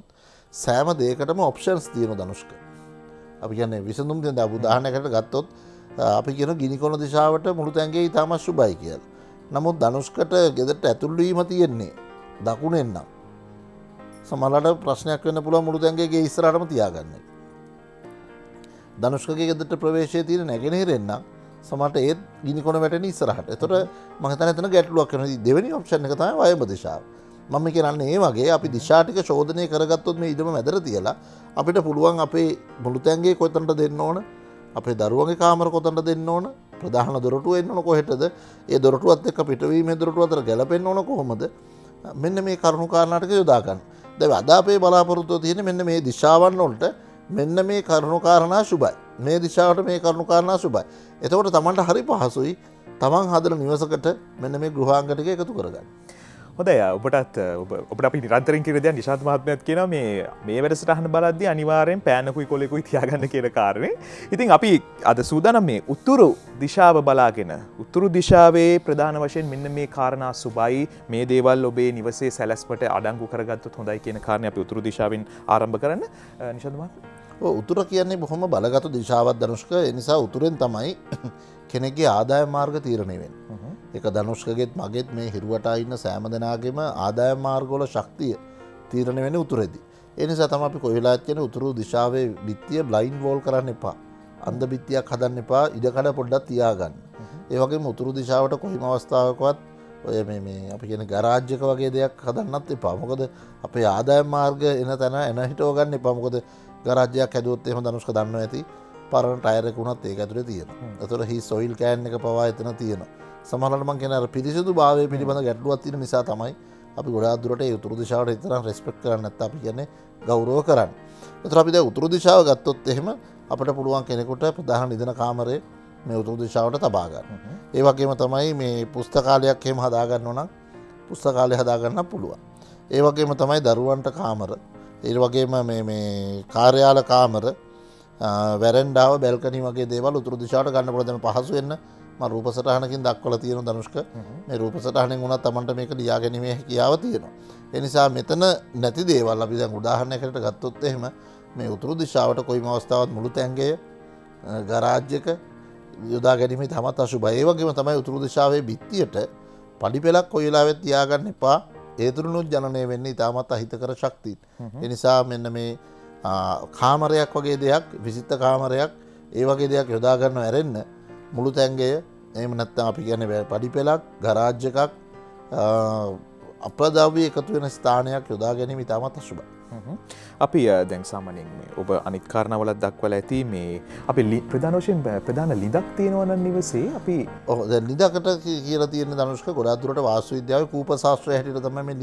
සෑම දෙයකටම ඔප්ෂන්ස් තියෙන ධනුෂ්ක. අපි කියන්නේ විසඳුම් දෙන්න උදාහරණයකට ගත්තොත් අපි කියන ගිනිකොන දිශාවට මුළු තැන්ගේ ඉතාමත් සුබයි කියලා. නමුත් ධනුෂ්කට ගෙදරට ඇතුල් වීම තියෙන්නේ දකුණෙන් නම්. සමහරවිට ප්‍රශ්නයක් වෙන්න පුළුවන් මුළු තැන්ගේ ගේ ඉස්සරහටම තියාගන්න. ධනුෂ්කගේ ගෙදරට ප්‍රවේශයේ තියෙන නැගෙනහිරෙන් නම් සමහරට ඒත් ගිනිකොන වැටෙන ඉස්සරහට. ඒතර මම හිතන්නේ එතන ගැටලුවක් වෙනවා. දෙවෙනි ඔප්ෂන් එක තමයි වයඹ දිශාව. මම කියන්නේ ඒ වගේ අපි දිශා ටික ශෝධනය කරගත්තොත් මේ ඉඩම මැදට තියලා අපිට පුළුවන් අපේ මුළු තැන්ගේ කොතනට දෙන්න ඕන, අපේ දරුවන්ගේ කාමර කොතනට දෙන්න ඕන, ප්‍රධාන දොරටුව එන්න ඕන කොහෙටද, ඒ දොරටුවත් එක්ක පිටවීමේ දොරටුව අතර ගැලපෙන්න ඕන කොහොමද, මෙන්න මේ කරුණු කාරණා ටික යොදා ගන්න. දැන් අද අපේ බලාපොරොත්තුව තියෙන්නේ මෙන්න මේ දිශාවන් වලට මෙන්න මේ කරුණු කාරණා සුබයි, මේ දිශාවට මේ කරුණු කාරණා සුබයි. එතකොට Tamanට හරි පහසුයි Taman හදන නිවසකට මෙන්න මේ ගෘහාංග ටික එකතු කරගන්න. හොඳයි ඔබට අපි නිරන්තරයෙන් කියන දේ නිශාන්ත මහත්මයාත් කියනවා මේ වැඩසටහන බලද්දී අනිවාර්යෙන් පෑනකුයි කොලෙකුයි තියාගන්න කියන කාරණේ. ඉතින් අපි අද සූදානම් මේ උතුරු දිශාව බලාගෙන උතුරු දිශාවේ ප්‍රධාන වශයෙන් මෙන්න මේ කාරණා සුබයි, මේ දේවල් ඔබේ නිවසේ සැලැස්මට අඩංගු කරගත්තොත් හොඳයි කියන කාරණේ අපි උතුරු දිශාවෙන් ආරම්භ කරන්න. නිශාන්ත මහත්මයා උතුර කියන්නේ බොහොම බලගත් දිශාවක් ධනුෂ්ක. ඒ නිසා උතුරෙන් තමයි කෙනෙක්ගේ ආදායම් මාර්ග තීරණය වෙන්නේ. ඒක ධනුෂ්කගෙත් මගෙත් මේ හිරුවටා ඉන්න සෑම දෙනාගේම ආදායම් මාර්ගවල ශක්තිය තීරණය වෙන්නේ උතුරේදී. ඒ නිසා තමයි අපි කොයි වෙලාවත් කියන්නේ උතුරු දිශාවේ බිත්තිය බ්ලයින්ඩ් වෝල් කරන්න එපා. අන්ධ බිත්තියක් හදන්න එපා. ඉඩකඩ පොඩ්ඩක් තියාගන්න. ඒ වගේම උතුරු දිශාවට කොයිම අවස්ථාවකවත් ඔය මේ අපි කියන ගරාජ් එක වගේ දෙයක් හදන්නත් එපා. මොකද අපේ ආදායම් මාර්ග එන තැන එන හිටව ගන්න එපා. මොකද ගරාජ් එකක් හැදුවොත් එහෙම ධනුෂ්ක දන්නවා ඇති. පරණ ටයර් එක උනත් ඒක ඇතුලේ තියෙනවා. ඒතකොට හි සොයිල් කෑන් එක පවා එතන තියෙනවා. සමහරවිට මම කියන අර පිරිසිදු භාවය පිළිබඳ ගැටලුවක් තියෙන නිසා තමයි අපි ගොඩාක් දුරට ඒ උතුරු දිශාවට ඉතරම් රෙස්පෙක්ට් කරන්නේ නැත්නම් අපි කියන්නේ ගෞරව කරන්නේ. ඒතර අපි දැන් උතුරු දිශාව ගත්තොත් එහෙම අපිට පුළුවන් කෙනෙකුට ප්‍රධාන නිදන කාමරේ මේ උතුරු දිශාවට තබා ගන්න. ඒ වගේම තමයි මේ පුස්තකාලයක් එහෙම හදා ගන්නව නම් පුස්තකාලය හදා ගන්න පුළුවන්. ඒ වගේම තමයි දරුවන්ට කාමර, ඒ වගේම මේ කාර්යාල කාමර, වැරෙන්ඩාව, බැල්කනි වගේ දේවල් උතුරු දිශාවට ගන්න පුළුවන්. දැන් පහසු වෙන්න මම රූප සටහනකින් දක්වලා තියෙන ධනුෂ්ක මේ රූප සටහනෙන් වුණත් Tamanට මේක ලියා ගැනීමේ හැකියාව තියෙනවා. ඒ නිසා මෙතන නැති දේවල් අපි දැන් උදාහරණයකට ගත්තොත් එහෙම මේ උතුරු දිශාවට කොයිම අවස්ථාවක් මුළු තැන්ගය ගරාජ් එක යොදා ගැනීම තමත් අසුබයි. ඒ වගේම තමයි උතුරු දිශාවේ බිත්තියට පඩි පෙලක් කොයි වෙලාවෙත් තියාගන්න එපා. ඒ තුරුනුත් ජනනය වෙන්නේ ඉතාමත් අහිතකර ශක්තියින්. ඒ නිසා මෙන්න මේ කාමරයක් වගේ දෙයක්, විසිත කාමරයක්, ඒ වගේ දෙයක් යොදා ගන්නව ඇරෙන්න මුළු තැන්ගය එහෙම නැත්නම් අපි කියන්නේ පඩි පෙලක්, ගරාජ් එකක්, අප්‍රද්‍රව්‍ය එකතු වෙන ස්ථානයක් යොදා ගැනීම ඉතාමත් අසුබයි. අපි දැන් සාමාන්‍යයෙන් මේ ඔබ අනිත් කාරණාවලත් දක්වලා ඇති මේ අපි ප්‍රධාන වශයෙන් ප්‍රධාන ලිඳක් තියෙනවා නම් නිවසේ අපි දැන් ලිඳකට කියලා තියෙන ධනුෂ්ක ගොඩාක් දුරට වාස්තු විද්‍යාවේ කූප ශාස්ත්‍රය හැටියට තමයි මේ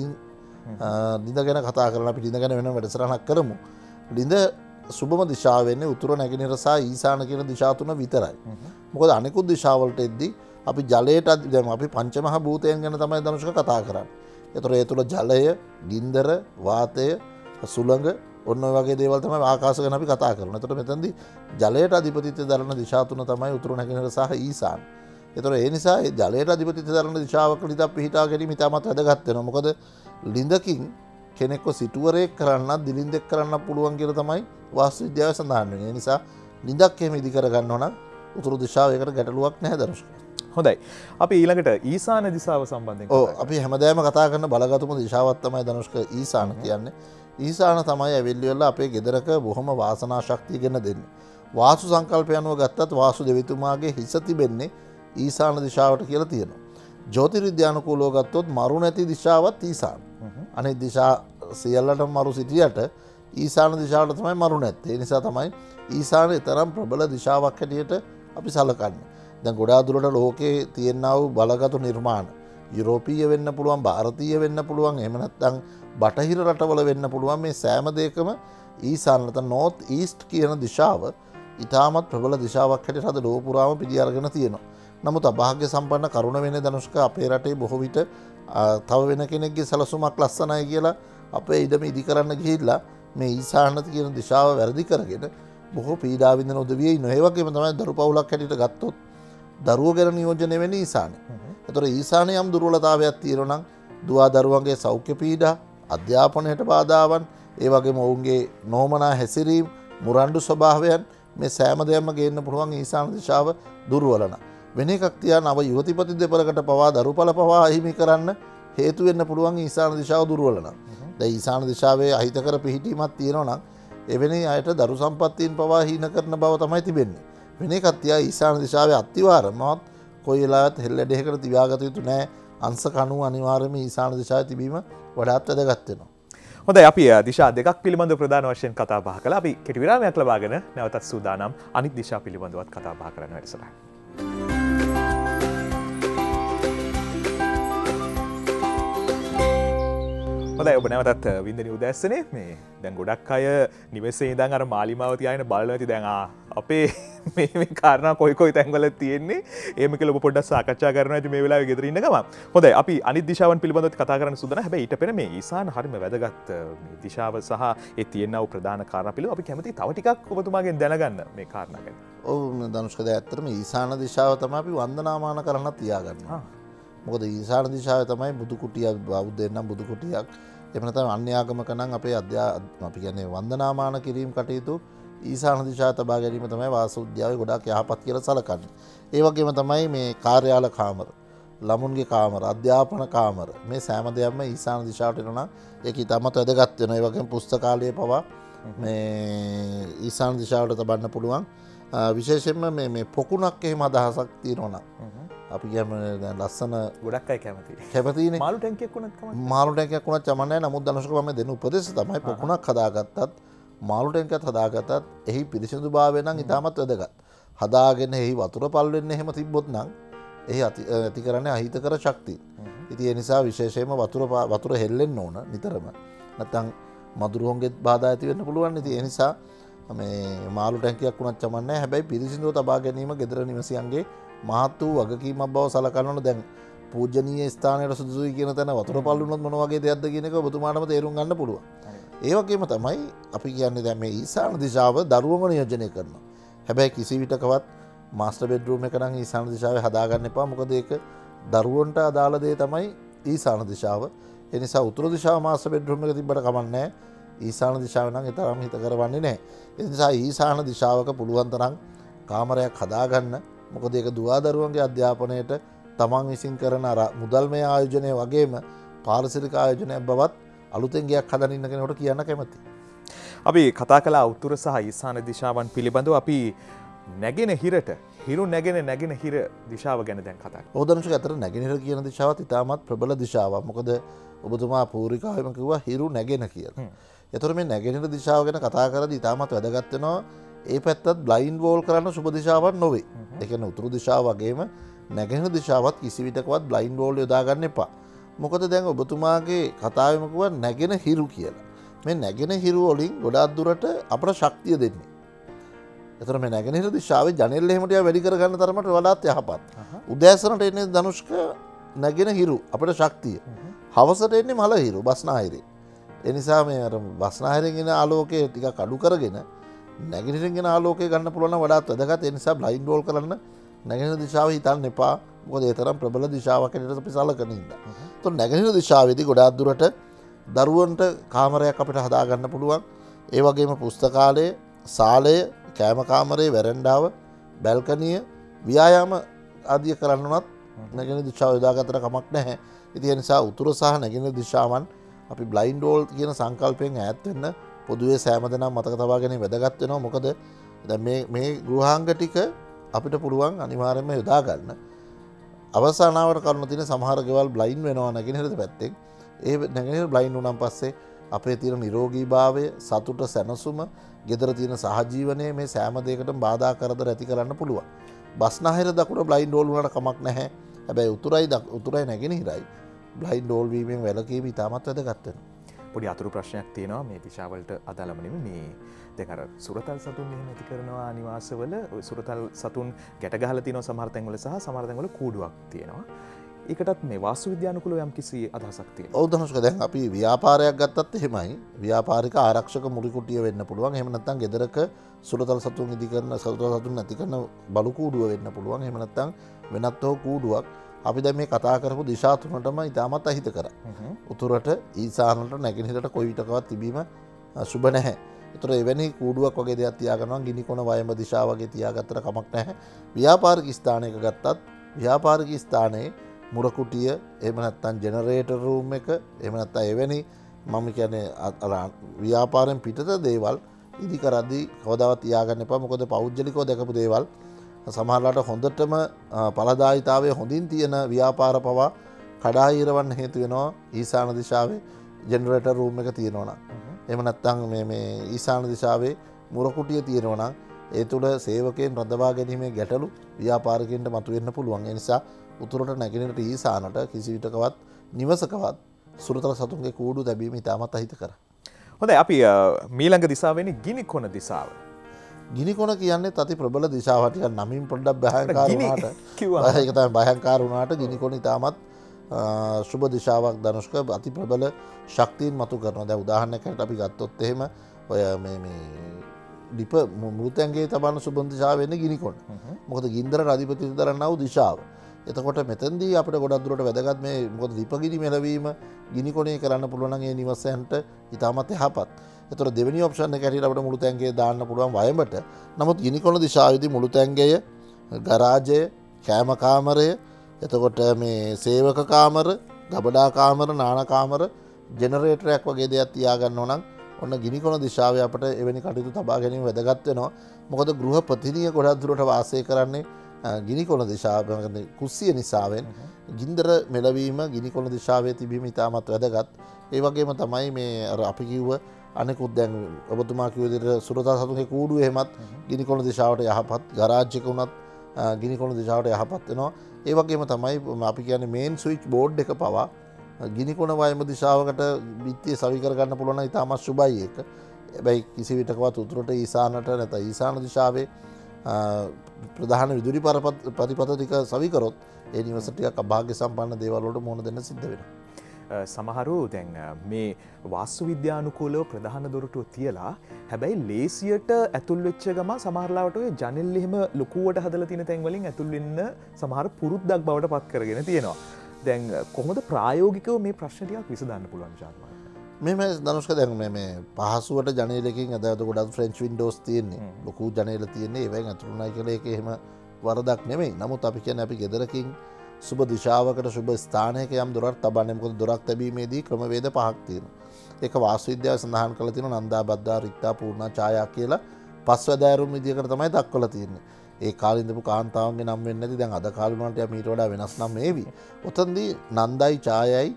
ලිඳ ගැන කතා කරලා අපි ලිඳ ගැන වෙනම වැඩසටහනක් කරමු. ලිඳ සුබම දිශාව වෙන්නේ උතුර, නැගෙනහිර සහ ඊශාන කියන දිශා තුන විතරයි. මොකද අනිකුත් දිශාවලට එද්දී අපි ජලයට දැන් අපි පංචමහා භූතයන් ගැන තමයි ධනුෂ්ක කතා කරන්නේ. ඒතර ඒ තුල ජලය, ගින්දර, වාතය, සුළඟ ඔන්න ඔය වගේ දේවල් තමයි ආකාශ ගැන අපි කතා කරන්නේ. එතකොට මෙතනදී ජලයට අධිපතිත්වය දරන දිශා තුන තමයි උතුරු, නැගෙනහිර සහ ඊශාන. ඒතකොට ඒ නිසා ඒ ජලයට අධිපතිත්වය දරන දිශාවක ලිඳක් පිහිටා ගැනීම ඉතාමත් වැදගත් වෙනවා. මොකද ලිඳකින් කෙනෙක්ව සිටුවරයෙක් කරන්නත් දිලින්දෙක් කරන්නත් පුළුවන් කියලා තමයි වාස්තු විද්‍යාව සඳහන් වෙන්නේ. ඒ නිසා ලිඳක් එහෙම ඉදි කර ගන්නවා නම් උතුරු දිශාව ඒකට ගැටලුවක් නැහැ ධනුෂ්ක. හොඳයි. අපි ඊළඟට ඊශාන දිශාව සම්බන්ධයෙන් කතා කරමු. අපි හැමදාම කතා කරන බලගතුම දිශාවක් තමයි ධනුෂ්ක ඊශාන කියන්නේ. ඊශාන තමයි ඇවිල්ලි වෙලා අපේ ගෙදරක බොහොම වාසනා ශක්තිය ගෙන දෙන්නේ. වාස්තු සංකල්පය අනුව ගත්තත් වාස්තු දෙවිතුමාගේ හිස තිබෙන්නේ ඊශාන දිශාවට කියලා තියෙනවා. ජ්‍යොතිර්විද්‍යානුකූලව ගත්තොත් මරු නැති දිශාවත් ඊශාන. අනිත් දිශා සියල්ලටම මරු සිටියට ඊශාන දිශාවට තමයි මරු නැත්තේ. ඒ නිසා තමයි ඊශානයේ තරම් ප්‍රබල දිශාවක් හැටියට අපි සලකන්නේ. දැන් ගොඩාක් දුරට ලෝකයේ තියෙනා වූ බලගතු නිර්මාණ යුරෝපීය වෙන්න පුළුවන්, ಭಾರತೀಯ වෙන්න පුළුවන්, එහෙම නැත්නම් බටහිර රටවල වෙන්න පුළුවන්. මේ සෑම දෙයකම ඊශාන නැත්නම් නෝර්ත් ඊස්ට් කියන දිශාව ඉතාමත් ප්‍රබල දිශාවක් හැටියට අද ලෝක පුරාම පිළි අරගෙන තියෙනවා. නමුත් අභාග්‍ය සම්පන්න කරුණ වෙන්නේ ධනුෂ්ක අපේ රටේ බොහෝ විට තව වෙන කෙනෙක්ගේ සැලසුමක් ලස්සනයි කියලා අපේ ඉඩම ඉදි කරන්න ගිහිල්ලා මේ ඊශානත කියන දිශාව වැරදි කරගෙන බොහෝ පීඩා විඳින උදවිය ඉන්නවා. ඒ වගේම තමයි දරු පවුලක් හැටියට ගත්තොත් දරුවෝ ගැන නියෝජනය වෙන්නේ ඊශානේ. ඒතකොට ඊශානේ යම් දුර්වලතාවයක් තියෙනවා නම් දුවා දරුවන්ගේ සෞඛ්‍ය පීඩා, අධ්‍යාපනයට බාධාවන්, ඒ වගේම ඔවුන්ගේ නොමනා හැසිරීම් මුරණ්ඩු ස්වභාවයන් මේ සෑම දෙයක්ම ගේන්න පුළුවන් ඊසාන දිශාව දුර්වල නම්. වෙන එකක් තියා නව යුවතිපති දෙපළකට පවා දරුඵල පවා අහිමි කරන්න හේතු වෙන්න පුළුවන් ඊසාන දිශාව දුර්වල නම්. දැන් ඊසාන දිශාවේ අහිතකර පිහිටීමක් තියෙනවා නම් එවැනි අයට දරු සම්පත්තීන් පවා හීන කරන බව තමයි තිබෙන්නේ. වෙන එකක් තියා ඊසාන දිශාවේ අත්තිවාරමවත් කොයි වෙලාවත් හෙල්ලඩේකට තියාගත යුතු නැහැ. අංශ කණුව අනිවාර්යයෙන්ම ඊසාන දිශාවේ තිබීම වඩාත් වැදගත් වෙනවා. හොඳයි අපි දිශා දෙකක් පිළිබඳව ප්‍රධාන වශයෙන් කතා බහ කළා. අපි කෙටි විරාමයක් ලබාගෙන නැවතත් සූදානම් අනිත් දිශා පිළිබඳවත් කතා බහ කරන්න වැඩසටහන. හොඳයි ඔබ නැවතත් වින්දනි උදැස්සනේ මේ දැන් ගොඩක් අය නිවෙසේ ඉඳන් අර මාලිමාව තියාගෙන බලනවා ඇති දැන් අපේ මේ කාරණා කොයි තැන්වල තියෙන්නේ එහෙම කියලා ඔබ පොඩ්ඩක් සාකච්ඡා කරනවා ඇති මේ වෙලාවේ ගෙදර ඉන්න ගමන්. හොඳයි අපි අනිත් දිශාවන් පිළිබඳව කතා කරන්න සූදානම්. හැබැයි ඊට පෙර මේ ඊසාන හරිම වැදගත් මේ දිශාව සහ ඒ තියෙනා වූ ප්‍රධාන කාරණා පිළිබඳව අපි කැමතියි තව ටිකක් ඔබතුමාගෙන් දැනගන්න මේ කාරණා ගැන. ඔව් ධනුෂ්ක දැන් ඇත්තටම ඊසාන දිශාව තමයි අපි වන්දනාමාන කරන්න තියාගන්නේ. මොකද ඊසාන දිශාවේ තමයි බුදු කුටියක් බෞද්ධයන් නම් බුදු කුටියක් එහෙම නැත්නම් අන්‍ය ආගමක නම් අපේ අපි කියන්නේ වන්දනාමාන කිරීම කටයුතු ඊසාන දිශාව තබා ගැනීම තමයි වාස්තු විද්‍යාවේ ගොඩාක් යහපත් කියලා සලකන්නේ. ඒ වගේම තමයි මේ කාර්යාල කාමර, ළමුන්ගේ කාමර, අධ්‍යාපන කාමර මේ සෑම දෙයක්ම ඊසාන දිශාවට එනවා නම් ඒක ඉතාමත් වැදගත් වෙනවා. ඒ වගේම පුස්තකාලය පවා මේ ඊසාන දිශාවට තබන්න පුළුවන්. විශේෂයෙන්ම මේ පොකුණක් එහෙම අදහසක් තියෙනවා නම් අපි කියන්නේ දැන් ලස්සන ගොඩක් අය කැමතිනේ මාළු ටැංකියක් වුණත් කමක් මාළු ටැංකියක් වුණත් කමන්නේ. නමුත් ධනුෂ්ක මම දෙන උපදේශය තමයි පොකුණක් හදාගත්තත් මාළු ටැංකියක් හදාගත්තත් එහි පිරිසිදුභාවය නම් ඉතාමත් වැදගත්. හදාගෙන එහි වතුර පල් වෙන්නේ එහෙම තිබ්බොත් නම් එහි ඇති කරන්නේ අහිතකර ශක්තිය. ඉතින් ඒ නිසා විශේෂයෙන්ම වතුර හෙල්ලෙන්න ඕන නිතරම. නැත්නම් මදුරුවන්ගෙත් බාධා ඇති වෙන්න පුළුවන්. ඉතින් ඒ නිසා මේ මාළු ටැංකියක් වුණත් කමන්නේ. හැබැයි පිරිසිදුව තබා ගැනීම ගෙදර නිවසියන්ගේ මහත් වූ වගකීමක් බව සලකන්න ඕන. දැන් පූජනීය ස්ථානයට සුදුසුයි කියන තැන වතුර පල් වුණොත් මොන වගේ දෙයක්ද කියන එක ඔබතුමාටම තේරුම් ගන්න පුළුවන්. ඒ වගේම තමයි අපි කියන්නේ දැන් මේ ඊසාන දිශාව දරුවම නියෝජනය කරනවා. හැබැයි කිසි විටකවත් මාස්ටර් බෙඩ්රූම් එක නම් ඊසාන දිශාවේ හදාගන්න එපා. මොකද ඒක දරුවන්ට අදාළ දේ තමයි ඊසාන දිශාව. ඒ නිසා උතුරු දිශාව මාස්ටර් බෙඩ්රූම් එක තිබ්බට කමක් නැහැ. ඊසාන දිශාව නම් ඒ තරම් හිත කරවන්නේ නැහැ. ඒ නිසා ඊසාන දිශාවක පුළුවන් තරම් කාමරයක් හදාගන්න. මොකද ඒක දුවා දරුවන්ගේ අධ්‍යාපනයට තමන් විසින් කරන අර මුදල්මය ආයෝජනය වගේම පාරිසරික ආයෝජනයක් බවත් අලුතෙන් ගයක් හදන්න ඉන්න කෙනෙකුට කියන්න කැමතියි. අපි කතා කළා උතුර සහ ඊසාන දිශාවන් පිළිබඳව. අපි නැගෙනහිරට හිරු නැගෙන හිර දිශාව ගැන දැන් කතා කරමු. ඔව් ධනුෂ්ක අතර නැගෙනහිර කියන දිශාවත් ඉතාමත් ප්‍රබල දිශාවක්. මොකද ඔබතුමා පූර්විකාවෙම කිව්වා හිරු නැගෙන කියලා. ඒතර මේ නැගෙනහිර දිශාව ගැන කතා කරද්දී ඉතාමත් වැදගත් වෙනවා. ඒ පැත්තත් බ්ලයින්ඩ් වෝල් කරන්න සුබ දිශාවක් නොවේ. ඒ කියන්නේ උතුරු දිශාව වගේම නැගෙනහිර දිශාවත් කිසි විටකවත් බ්ලයින්ඩ් වෝල් යොදා ගන්න එපා. මොකද දැන් ඔබතුමාගේ කතාවෙම කිව්වා නැගෙන හිරු කියලා. මේ නැගෙන හිරු වලින් ගොඩාක් දුරට අපට ශක්තිය දෙන්නේ. ඒතර මේ නැගෙනහිර දිශාවේ ජනෙල් එහෙම ටික වැඩි කරගන්න තරමට වඩාත් යහපත්. උදෑසනට එන්නේ ධනුෂ්ක නැගෙන හිරු අපිට ශක්තිය. හවසට එන්නේ මල හිරු බස්නාහිරේ. ඒ නිසා මේ අර බස්නාහිරෙන් එන ආලෝකය ටිකක් අඩු කරගෙන නැගෙනහිරින් එන ආලෝකය ගන්න පුළුවන් නම් වඩාත් වැදගත්. ඒ නිසා බ්ලයින්ඩ් වෝල් කරන්න නැගෙනහිර දිශාව හිතන්න එපා. මොකද ඒ තරම් ප්‍රබල දිශාවක් ඇරෙට අපි සලකන ඉඳලා. ඒතකොට නැගෙනහිර දිශාවේදී ගොඩාක් දුරට දරුවන්ට කාමරයක් අපිට හදා ගන්න පුළුවන්. ඒ වගේම පුස්තකාලය, ශාලය, කෑම කාමරේ, වැරන්ඩාව, බැල්කනිය, ව්‍යායාම ආදිය කරන්න උනත් නැගෙනහිර දිශාව යොදාගත්තට කමක් නැහැ. ඉතින් ඒ නිසා උතුර සහ නැගෙනහිර දිශාවන් අපි බ්ලයින්ඩ් වෝල් කියන සංකල්පයෙන් ඈත් වෙන්න පොදුවේ සෑම දෙනා මතක තබා ගැනීම වැදගත් වෙනවා. මොකද දැන් මේ ගෘහාංග ටික අපිට පුළුවන් අනිවාර්යයෙන්ම යොදා ගන්න. අවසානාවට කරන තියෙන සමහර ගෙවල් බ්ලයින්ඩ් වෙනවා නැගෙනහිර පැත්තෙන්. ඒ නැගෙනහිර බ්ලයින්ඩ් වුණාන් පස්සේ අපේ තියෙන නිරෝගීභාවය, සතුට, සැනසුම, ගෙදර තියෙන සහජීවනයේ මේ සෑම දෙයකටම බාධා කරදර ඇති කරන්න පුළුවන්. බස්නාහිර දකුණ බ්ලයින්ඩ් වෝල් වුණාට කමක් නැහැ. හැබැයි උතුරයි නැගෙනහිරයි බ්ලයින්ඩ් වෝල් වීමෙන් වැළකීම ඉතාමත් වැදගත් වෙනවා. පොඩි අතුරු ප්‍රශ්නයක් තියෙනවා මේ දිශාවලට අදාළම නෙමෙයි. මේ දැන් අර සුරතල් සතුන් එහෙම ඇති කරනවා නිවාසවල. ඔය සුරතල් සතුන් ගැට ගහලා තියෙනවා සමහර තැන්වල සහ සමහර තැන්වල කූඩුවක් තියෙනවා. ඒකටත් මේ වාස්තු විද්‍යානුකූලව යම් කිසි අදහසක් තියෙනවා. ඔව් ධනුෂ්ක දැන් අපි ව්‍යාපාරයක් ගත්තත් එහෙමයි. ව්‍යාපාරික ආරක්ෂක මුළු කුටිය වෙන්න පුළුවන්. එහෙම නැත්නම් ගෙදරක සුරතල් සතුන් ඉදි කරන සුරතල් සතුන් නැති කරන බලු කූඩුව වෙන්න පුළුවන්. එහෙම නැත්නම් වෙනත් හෝ කූඩුවක්. අපි දැන් මේ කතා කරපු දිශා තුනටම ඉතාමත් අහිත කරා. උතුරට, ඊසානට, නැගෙනහිරට කොයි විටකවත් තිබීම සුබ නැහැ. ඒතර එවැනි කූඩුවක් වගේ දෙයක් තියාගන්නවා ගිනි කොන වයඹ දිශාව වගේ තියාගත්තට කමක් නැහැ. ව්‍යාපාරික ස්ථානයක ගත්තත් ව්‍යාපාරික ස්ථානයේ මුරකුටිය එහෙම නැත්නම් ජෙනරේටර් රූම් එක එහෙම නැත්නම් එවැනි මම කියන්නේ ව්‍යාපාරයෙන් පිටත දේවල් ඉදි කරද්දී කවදාවත් තියාගන්න එපා. මොකද පෞද්ගලිකව දැකපු දේවල් සමහරවිට හොඳටම ඵලදායීතාවය හොඳින් තියෙන ව්‍යාපාර පවා කඩා ඉරවන්න හේතු වෙනවා ඊශාන දිශාවේ ජෙනරේටර් රූම් එක තියෙනවා නම්. එහෙම නැත්නම් මේ ඊශාන දිශාවේ මුරකුටිය තියෙනවා නම් ඒ තුළ සේවකයන් රඳවා ගැනීමේ ගැටලු ව්‍යාපාරිකයන්ට මතුවෙන්න පුළුවන්. ඒ නිසා උතුරට නැගෙනහිරට ඊශානට කිසි විටකවත් නිවසකවත් සුරතල සතුන්ගේ කූඩු තැබීම ඉතාමත් අහිතකරයි. හොඳයි අපි මීළඟ දිසාව වෙන්නේ ගිනිකොන දිසාව. ගිනිකොන කියන්නේ අති ප්‍රබල දිශාවක්. ටිකක් නමින් පොඩ්ඩක් භයංකාර වුණාට ඒක තමයි භයංකාර වුණාට ගිනිකොන ඉතාමත් සුබ දිශාවක් ධනුෂ්ක අති ප්‍රබල ශක්තියින් මතු කරනවා. දැන් උදාහරණයකට අපි ගත්තොත් එහෙම ඔය මේ දීප මෘතංගේ තබන සුබ දිශාව වෙන්නේ ගිනිකොන. මොකද ගින්දර අධිපති දරන්නා වූ දිශාව. එතකොට මෙතෙන්දී අපිට ගොඩක් දුරට වැදගත් මේ මොකද දීපගිනි මෙලවීම ගිනිකොනේ කරන්න පුළුවන් නම් ඒ නිවසයන්ට ඉතාමත් යහපත්. එතකොට දෙවෙනි ඔප්ෂන් එක හැටියට අපිට මුළු තැංගය දාන්න පුළුවන් වයඹට. නමුත් ගිනිකොන දිශාවේදී මුළු තැංගය, ගරාජය, කෑම කාමරය, එතකොට මේ සේවක කාමර, ගබඩා කාමර, නාන කාමර, ජෙනරේටරයක් වගේ දෙයක් තියාගන්නවා නම් ඔන්න ගිනිකොන දිශාවේ අපිට එවැනි කටයුතු තබා ගැනීම වැදගත් වෙනවා. මොකද ගෘහපතිනිය ගොඩක් දුරට වාසය කරන්නේ ගිනිකොන දිශාව කුස්සිය නිසාවෙන් ගින්දර මෙලවීම ගිනිකොන දිශාවේ තිබීම ඉතාමත් වැදගත්. ඒ වගේම තමයි මේ අර අපි කිව්ව අනෙකුත් දැන් ඔබතුමා කිව්ව විදිහට සුරතා සතුන්ගේ කූඩුව එහෙමත් ගිනිකොන දිශාවට යහපත්, ගරාජ් එක උනත් ගිනිකොන දිශාවට යහපත් වෙනවා. ඒ වගේම තමයි අපි කියන්නේ මේන් ස්විච් බෝඩ් එක පවා ගිනිකොන වයඹ දිශාවකට බිත්තිය සවි කර ගන්න පුළුවන් නම් ඉතාමත් සුබයි ඒක. හැබැයි කිසි විටකවත් උතුරට ඊසානට නැත්නම් ඊසාන දිශාවේ ප්‍රධාන විදුලි පරිපත ටික සවි කරොත් ඒ නිවස ටිකක් අභාග්‍ය සම්පන්න දේවල් වලට මුහුණ දෙන්න සිද්ධ වෙනවා. සමහරු දැන් මේ වාස්තු විද්‍යානුකූලව ප්‍රධාන දොරටුව තියලා හැබැයි ලේසියට ඇතුල් වෙච්ච ගම සමහරලාවට ඔය ජනෙල් එහෙම ලොකුවට හදලා තියෙන තැන් වලින් ඇතුල් වෙන්න සමහර පුරුද්දක් බවට පත් කරගෙන තියෙනවා. දැන් කොහොමද ප්‍රායෝගිකව මේ ප්‍රශ්න ටිකක් විසඳන්න පුළුවන් ජාත්මා? මෙම ධනුෂ්ක දැන් මේ පහසුවට ජනේලකින් අද ගොඩක් ෆ්‍රෙන්ච් වින්ඩෝස් තියෙන්නේ. ලොකු ජනේල තියෙන්නේ. ඒවෙන් අතුරුණයි කියලා ඒක එහෙම වරදක් නෙමෙයි. නමුත් අපි කියන්නේ අපි ගෙදරකින් සුබ දිශාවකට සුබ ස්ථානයක යම් දොරක් තබන්නේ. මොකද දොරක් තැබීමේදී ක්‍රමවේද පහක් තියෙනවා. ඒක වාස්තු විද්‍යාව සඳහන් කරලා තියෙනවා නන්දා බද්දා රික්තා පූර්ණා ඡායා කියලා පස්වැදෑරුම් විදියකට තමයි දක්වලා තියෙන්නේ. ඒ කාලේ ඉඳපු කාන්තාවන්ගේ නම් වෙන්නේ නැති දැන් අද කාලේ වුණාට ඊට වඩා වෙනස් නම් මේවි. ඔතනදී නන්දයි ඡායයි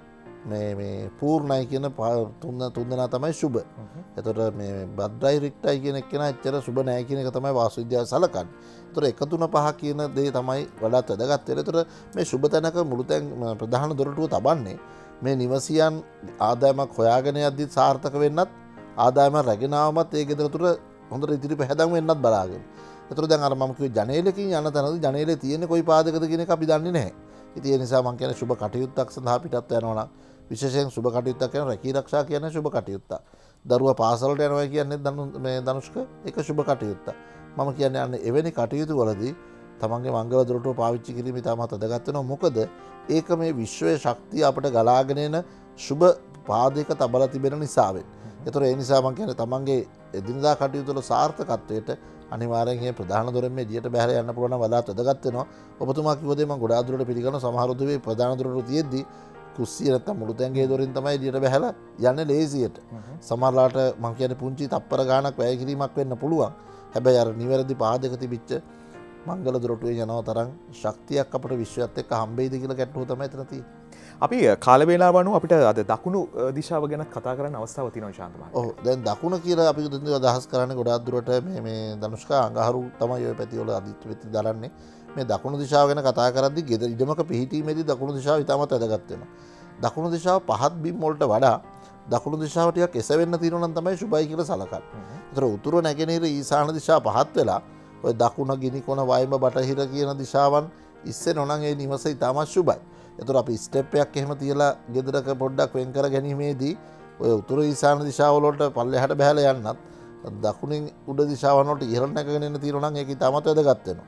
මේ පූර්ණයි කියන තුන් දෙනා තමයි සුබ. එතකොට මේ බද්දයි රික්ටයි කියන එක්කෙනා එච්චර සුබ නැහැ කියන එක තමයි වාස්තු විද්‍යාව සලකන්නේ. එතකොට 1 3 5 කියන දේ තමයි වඩාත් වැදගත් වෙන්නේ. එතකොට මේ සුබ තැනක මුළු තැන් ප්‍රධාන දොරටුව තබන්නේ මේ නිවසියන් ආදායමක් හොයාගෙන යද්දි සාර්ථක වෙන්නත් ආදායම රැගෙන ආවමත් ඒ ගෙදර තුර හොඳට ඉදිරි පැහැදම් වෙන්නත් බලාගෙන. එතකොට දැන් අර මම කිව්වේ ජනේලකින් යන තැනදී ජනේලේ තියෙන්නේ කොයි පාදකද කියන එක අපි දන්නේ නැහැ. ඉතින් ඒ නිසා මම කියන්නේ සුබ කටයුත්තක් සඳහා පිටත් යනවා නම් විශේෂයෙන් සුබ කටයුත්තක් කියන රැකී ආරක්ෂා කියන්නේ සුබ කටයුත්තක්. දරුවා පාසලට යනවා කියන්නේ මේ ධනුෂ්ක ඒක සුබ කටයුත්තක්. මම කියන්නේ අන්න එවැනි කටයුතු වලදී තමන්ගේ මංගල දොරටුව පාවිච්චි කිරීම ඉතාමත් වැදගත් වෙනවා. මොකද ඒක මේ විශ්වයේ ශක්තිය අපිට ගලාගෙන එන සුබ පාදයක තබලා තිබෙන නිසාවෙන්. ඒතර ඒ නිසා මම කියන්නේ තමන්ගේ එදිනදා කටයුතු වල සාර්ථකත්වයට අනිවාර්යෙන් මේ ප්‍රධාන දොරෙන් මේ දියට බැහැර යන්න පුළුවන් නම් වඩාත් වැදගත් වෙනවා. ඔබතුමා කිව්ව දේ මම ගොඩාක් දුරට පිළිගන්නවා. සමහර දුවේ ප්‍රධාන දොරට තියෙද්දි කුස්සිය නැත්තම් මුළු තැන්ගේ දොරින් තමයි දියට බැහැලා යන්නේ ලේසියට. සමහරලාට මම කියන්නේ පුංචි තප්පර ගාණක් වැය කිරීමක් වෙන්න පුළුවන්. හැබැයි අර නිවැරදි පාදක තිබිච්ච මංගල දොරටුවේ යනවා තරම් ශක්තියක් අපිට විශ්වයත් එක්ක හම්බෙයිද කියලා ගැටලුව තමයි එතන තියෙන්නේ. අපි කාල වේලාව අනුව අපිට අද දකුණු දිශාව ගැන කතා කරන්න අවස්ථාව තියෙනවා ශාන්ත මහත්තයා. ඔව් දැන් දකුණ කියලා අපි අදහස් කරන්නේ ගොඩාක් දුරට මේ ධනුෂ්කා අඟහරු තමයි ওই පැතිවල අදිත්‍යවිති දරන්නේ. මේ දකුණු දිශාව ගැන කතා කරද්දී ගෙදර ඉඩමක පිහිටීමේදී දකුණු දිශාව ඉතාමත් වැදගත් වෙනවා. දකුණු දිශාව පහත් බිම් වලට වඩා දකුණු දිශාව ටිකක් එසවෙන්න තියෙනවා නම් තමයි සුබයි කියලා සලකන්නේ. ඒතර උතුර නැගෙනහිර ඊශාන දිශාව පහත් වෙලා ඔය දකුණ ගිනිකොන වයඹ බටහිර කියන දිශාවන් ඉස්සෙනෝ නම් ඒ නිවස ඉතාමත් සුබයි. ඒතර අපි ස්ටෙප් එකක් එහෙම තියලා ගෙදරක පොඩ්ඩක් වෙන් කර ගැනීමේදී ඔය උතුර ඊශාන දිශාව වලට පල්ලෙහාට බහැලා යන්නත් දකුණින් උඩ දිශාවන් වලට ඉහළ නැගගෙන එන්න තියෙනවා නම් ඒක ඉතාමත් වැදගත් වෙනවා.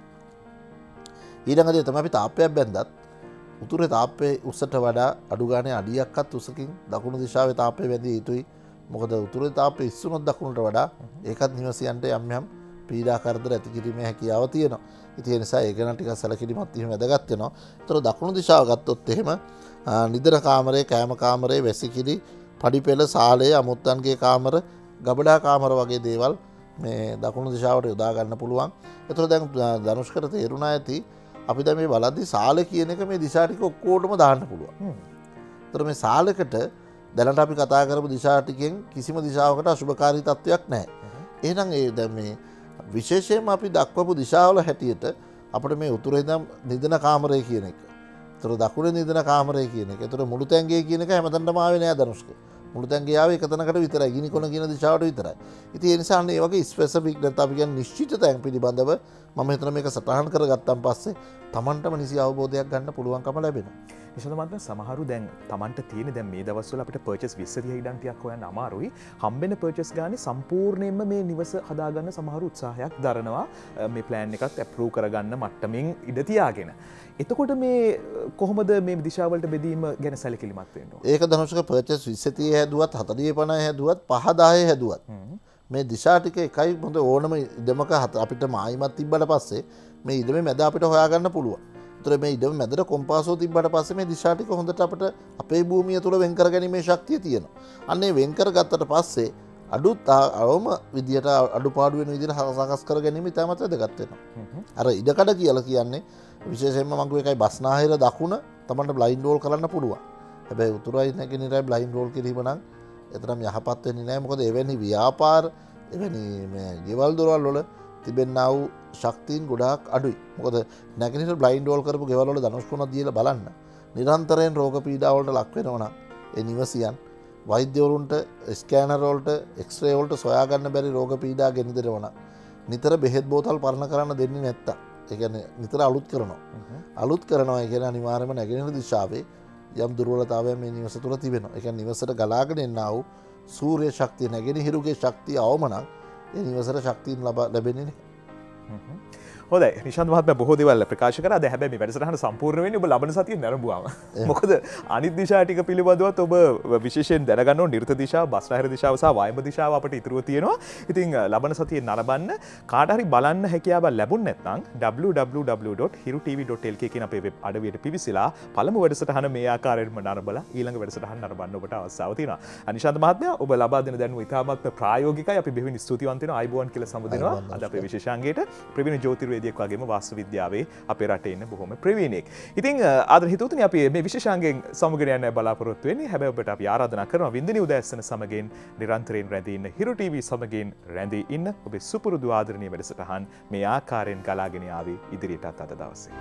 ඊළඟදී තමයි අපි තාප්පයක් බැන්දත් උතුරේ තාප්පේ උසට වඩා අඩු ගානේ අඩියක්වත් උසකින් දකුණු දිශාවේ තාප්පේ වැදිය යුතුයි. මොකද උතුරේ තාපය ඉස්සුනොත් දකුණට වඩා ඒකත් නිවසියන්ට යම් යම් පීඩා කරදර ඇති කිරීමේ හැකියාව තියෙනවා. ඉතින් ඒ නිසා ඒක නම් ටිකක් සැලකිලිමත් වීම වැදගත් වෙනවා. ඒතර දකුණු දිශාව ගත්තොත් එහෙම නිදන කාමරේ, කෑම කාමරේ, වැසිකිලි, පඩිපෙළ, සාලය, අමුත්තන්ගේ කාමර, ගබඩා කාමර වගේ දේවල් මේ දකුණු දිශාවට යොදා ගන්න පුළුවන්. ඒතර දැන් ධනුෂ්කට තේරුණා ඇති අපි දැන් මේ බලද්දි සාල කියන එක මේ දිශා ටික ඔක්කොටම දාන්න පුළුවන්. ඒතර මේ සාලකට දැනට අපි කතා කරපු දිශා ටිකෙන් කිසිම දිශාවකට අශුභකාරී තත්වයක් නැහැ. එහෙනම් ඒ දැන් මේ විශේෂයෙන්ම අපි දක්වපු දිශාවල හැටියට අපිට මේ උතුරේ ඉඳන් නිදන කාමරය කියන එක. ඒතර දකුණේ නිදන කාමරය කියන එක. ඒතර මුළු තැන්ගේ කියන එක හැමතැනම ආවේ නෑ ධනුෂ්ක. මුළු තැන්ගේ ආවේ එක තැනකට විතරයි. ගිනිකොන කියන දිශාවට විතරයි. ඉතින් ඒ නිසා මේ වගේ ස්පෙસિෆික් නැත්නම් අපි කියන්නේ නිශ්චිත තැන් පිළිබඳව මම හිතන මේක සටහන් කරගත්තාන් පස්සේ Tamanටම නිසි අවබෝධයක් ගන්න පුළුවන්කම ලැබෙනවා. නිශාන්ත මහත්මයා සමහරු දැන් Tamanට තියෙන දැන් මේ දවස්වල අපිට පර්චේස් 20 ඉඩන්ටියක් හොයන්න අමාරුයි. හම්බෙන පර්චේස් ගානේ සම්පූර්ණයෙන්ම මේ නිවස හදාගන්න සමහරු උත්සාහයක් දරනවා. මේ ප්ලෑන් එකත් ඇප්‍රූව් කරගන්න මට්ටමින් ඉඩ තියාගෙන. එතකොට මේ කොහොමද මේ දිශාවලට බෙදීම ගැන සැලකිලිමත් වෙන්න ඕනේ? ඒක ධනුෂ්ක පර්චේස් 20 හැදුවත් 40 50 හැදුවත් 5 10 හැදුවත් මේ දිශා ටික එකයි හොඳ ඕනම ඉඩමක අපිට මායිමක් තිබ්බට පස්සේ මේ ඉඩමේ මැද අපිට හොයාගන්න පුළුවන්. ඒතර මේ ඉඩම මැදට කොම්පාසෝ තිබ්බට පස්සේ මේ දිශා ටික හොඳට අපිට අපේ භූමිය තුල වෙන් කරගැනීමේ ශක්තිය තියෙනවා. අන්න ඒ වෙන් කරගත්තට පස්සේ අවම විදියට අඩුපාඩු වෙන විදිහට සකස් කර ගැනීම ඉතාමත් වැදගත් වෙනවා. අර ඉඩකඩ කියලා කියන්නේ විශේෂයෙන්ම මම කිව්ව එකයි බස්නාහිර දකුණ තමන්ට බ්ලයින්ඩ් රෝල් කරන්න පුළුවන්. හැබැයි උතුරයි නැගෙනහිරයි බ්ලයින්ඩ් රෝල් කිරීම නම් එතරම් යහපත් වෙන්නේ නැහැ. මොකද එවැනි ව්‍යාපාර එවැනි මේ ගෙවල් දොරවල් වල තිබෙනා වූ ශක්තියින් ගොඩාක් අඩුයි. මොකද නැගෙනහිර බ්ලයින්ඩ් රෝල් කරපු ගෙවල් වල ධනුෂ්කුණක් දීලා බලන්න. නිරන්තරයෙන් රෝග පීඩා වලට ලක් වෙනවා නම් ඒ නිවසියන් වෛද්‍යවරුන්ට ස්කෑනර් වලට එක්ස්රේ වලට සොයා ගන්න බැරි රෝග පීඩා ගෙනදෙනවා නම් නිතර බෙහෙත් බෝතල් පරණ කරන්න දෙන්නේ නැත්තම් ඒ කියන්නේ නිතර අලුත් කරනවා. අලුත් කරනවා ඒ කියන්නේ අනිවාර්යයෙන්ම නැගෙනහිර දිශාවේ යම් දුර්වලතාවයක් මේ නිවස තුළ තිබෙනවා. ඒ කියන්නේ නිවසට ගලාගෙන එන්නා වූ සූර්ය ශක්තිය නැගෙනහිරුගේ ශක්තිය අවම නම් ඒ නිවසට ශක්තිය ලැබෙන්නේ නැහැ. හොඳයි නිශාන්ත මහත්මයා බොහෝ දේවල් ප්‍රකාශ කරා. දැන් හැබැයි මේ වැඩසටහන සම්පූර්ණ වෙන්නේ ඔබ ලබන සතියේ නැරඹුවාම. මොකද අනිත් දිශා ටික පිළිබඳවත් ඔබ විශේෂයෙන් දැනගන්න ඕන නිර්ත දිශාව, බස්නාහිර දිශාව සහ වායම දිශාව අපිට ඉතුරුව තියෙනවා. ඉතින් ලබන සතියේ නරඹන්න කාට හරි බලන්න හැකියාවක් ලැබුණ නැත්නම් www.hirutv.lk කියන අපේ වෙබ් අඩවියට පිවිසලා පළමු වැඩසටහන මේ ආකාරයෙන්ම නරඹලා ඊළඟ වැඩසටහන නරඹන්න ඔබට අවස්ථාව තියෙනවා. නිශාන්ත මහත්මයා ඔබ ලබා දෙන දැනුම ඉතාමත් ප්‍රායෝගිකයි. අපි බෙහෙවින් ස්තුතිවන්ත වෙනවා. අයිබෝන් කියලා සමුදෙනවා. අද අපේ විශේෂාංගයට ප්‍රවීණ ජ්‍යොතිර්වේදියෙක් වගේම වාස්තු විද්‍යාවේ අපේ රටේ ඉන්න බොහොම ප්‍රවීණෙක්. ඉතින් ආදර හිතවතුනි අපි මේ විශේෂාංගයෙන් සමුගෙන යන්න බලාපොරොත්තු වෙන්නේ. හැබැයි ඔබට අපි ආරාධනා කරනවා වින්දිනි උදෑසන සමගින් නිරන්තරයෙන් රැඳී ඉන්න හිරු ටීවී සමගින් රැඳී ඉන්න ඔබේ සුපුරුදු ආදරණීය වැඩසටහන් මේ ආකාරයෙන් ගලාගෙන ආවේ ඉදිරියටත් අද දවසේ.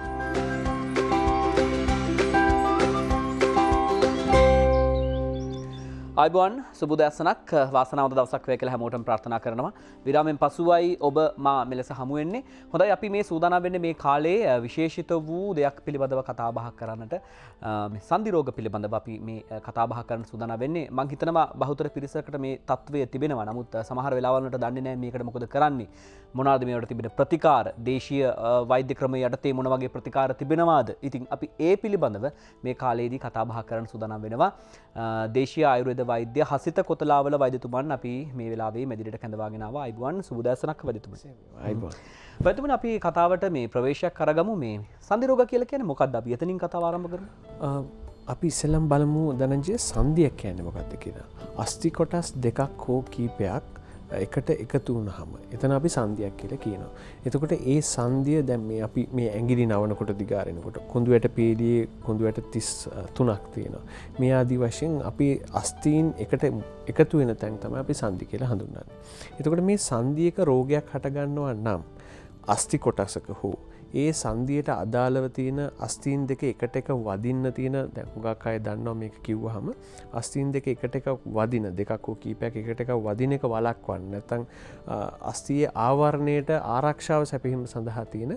අයිබෝන් සුබුදෑසනක් වාසනාවන්ත දවසක් වේ කියලා හැමෝටම ප්‍රාර්ථනා කරනවා. විරාමයෙන් පසුවයි ඔබ මා මෙලෙස හමු වෙන්නේ. හොඳයි අපි මේ සූදානම් වෙන්නේ මේ කාලේ විශේෂිත වූ දෙයක් පිළිබඳව කතා බහ කරන්නට. මේ සන්ධි රෝග පිළිබඳව අපි මේ කතා බහ කරන්න සූදානම් වෙන්නේ. මම හිතනවා බහුතර පිරිසකට මේ තත්වය තිබෙනවා. නමුත් සමහර වෙලාවල් වලට දන්නේ නැහැ මේකට මොකද කරන්නේ. මොනවාද මේවට තිබෙන ප්‍රතිකාර? දේශීය වෛද්‍ය ක්‍රමයේ යටතේ මොන වගේ ප්‍රතිකාර තිබෙනවාද? ඉතින් අපි ඒ පිළිබඳව මේ කාලේදී කතා බහ කරන්න සූදානම් වෙනවා. දේශීය ආයුර්වේද වෛද්‍ය හසිත කොතලාවල වෛද්‍යතුමන් අපි මේ වෙලාවේ මැදිරියට කැඳවාගෙන ආවා. අයිබෝන් සුබදෑසනක් වෛද්‍යතුමනි. අයිබෝන්. වෛද්‍යතුමනි අපි කතාවට මේ ප්‍රවේශයක් කරගමු. මේ සන්ධි රෝග කියලා කියන්නේ මොකක්ද? අපි එතනින් කතාව ආරම්භ කරමු. අපි ඉස්සෙල්ලම බලමු ධනංජය සන්ධිය කියන්නේ මොකක්ද කියලා. අස්ථි කොටස් දෙකක් හෝ කීපයක් එකට එකතු වුණාම එතන අපි සන්ධියක් කියලා කියනවා. එතකොට ඒ සන්ධිය දැන් මේ අපි මේ ඇඟිලි නවනකොට දිගාරිනකොට කුඳුයට පීඩියේ කුඳුයට 33ක් තියෙනවා. මේ ආදි වශයෙන් අපි අස්ථීන් එකට එකතු වෙන තැන් තමයි අපි සන්ධි කියලා හඳුන්වන්නේ. එතකොට මේ සන්ධියක රෝගයක් හටගන්නවා නම් අස්ථි කොටසක හෝ ඒ සන්ධියට අදාළව තියෙන අස්ථීන් දෙක එකට එක වදින්න තියෙන දැන් හුඟක් අය දන්නවා මේක කිව්වහම අස්ථීන් දෙක එකට එක වදින දෙකක් හෝ කීපයක් එකට එක වදින එක වළක්වන්න නැත්නම් අස්ථියේ ආවරණයට ආරක්ෂාව සැපයීම සඳහා තියෙන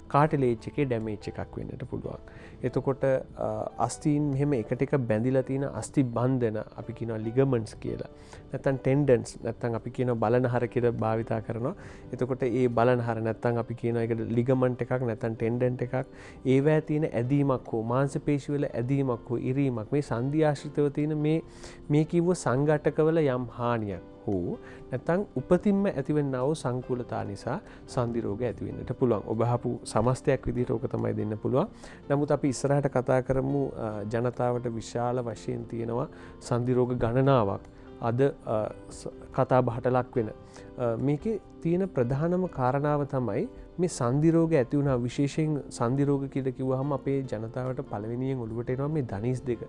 කාටිලේජ් එකේ ඩැමේජ් එකක් වෙන්නට පුළුවන්. එතකොට අස්තීන් මෙහෙම එකට එක බැඳිලා තියෙන අස්ථි බන්ධන අපි කියනවා ලිගමන්ට්ස් කියලා. නැත්නම් ටෙන්ඩන්ස් නැත්නම් අපි කියනවා බලනහර කියලා භාවිතා කරනවා. එතකොට ඒ බලනහර නැත්නම් අපි කියනවා ඒකට ලිගමන්ට් එකක් නැත්නම් ටෙන්ඩන්ට් එකක් ඒවැය තියෙන ඇදීමක් හෝ මාංශ පේශි වල ඇදීමක් හෝ ඉරීමක් මේ සංධි ආශ්‍රිතව තියෙන මේ කිව්ව සංඝටකවල යම් හානියක් හෝ නැත්නම් උපතින්ම ඇතිවෙනා වූ සංකූලතා නිසා සංධි රෝග ඇති වෙන්නට පුළුවන්. ඔබ අහපු සමස්තයක් විදිහට ඕක තමයි දෙන්න පුළුවන්. නමුත් අපි ඉස්සරහට කතා කරමු ජනතාවට විශාල වශයෙන් තියෙනවා සංධි රෝග ගණනාවක් අද කතා බහට ලක් වෙන. මේකේ තියෙන ප්‍රධානම කාරණාව තමයි මේ සංධි රෝග ඇති වුණා විශේෂයෙන් සංධි රෝග කියලා කිව්වහම අපේ ජනතාවට පළවෙනියෙන් ඔළුවට එනවා මේ ධනිස් දෙක.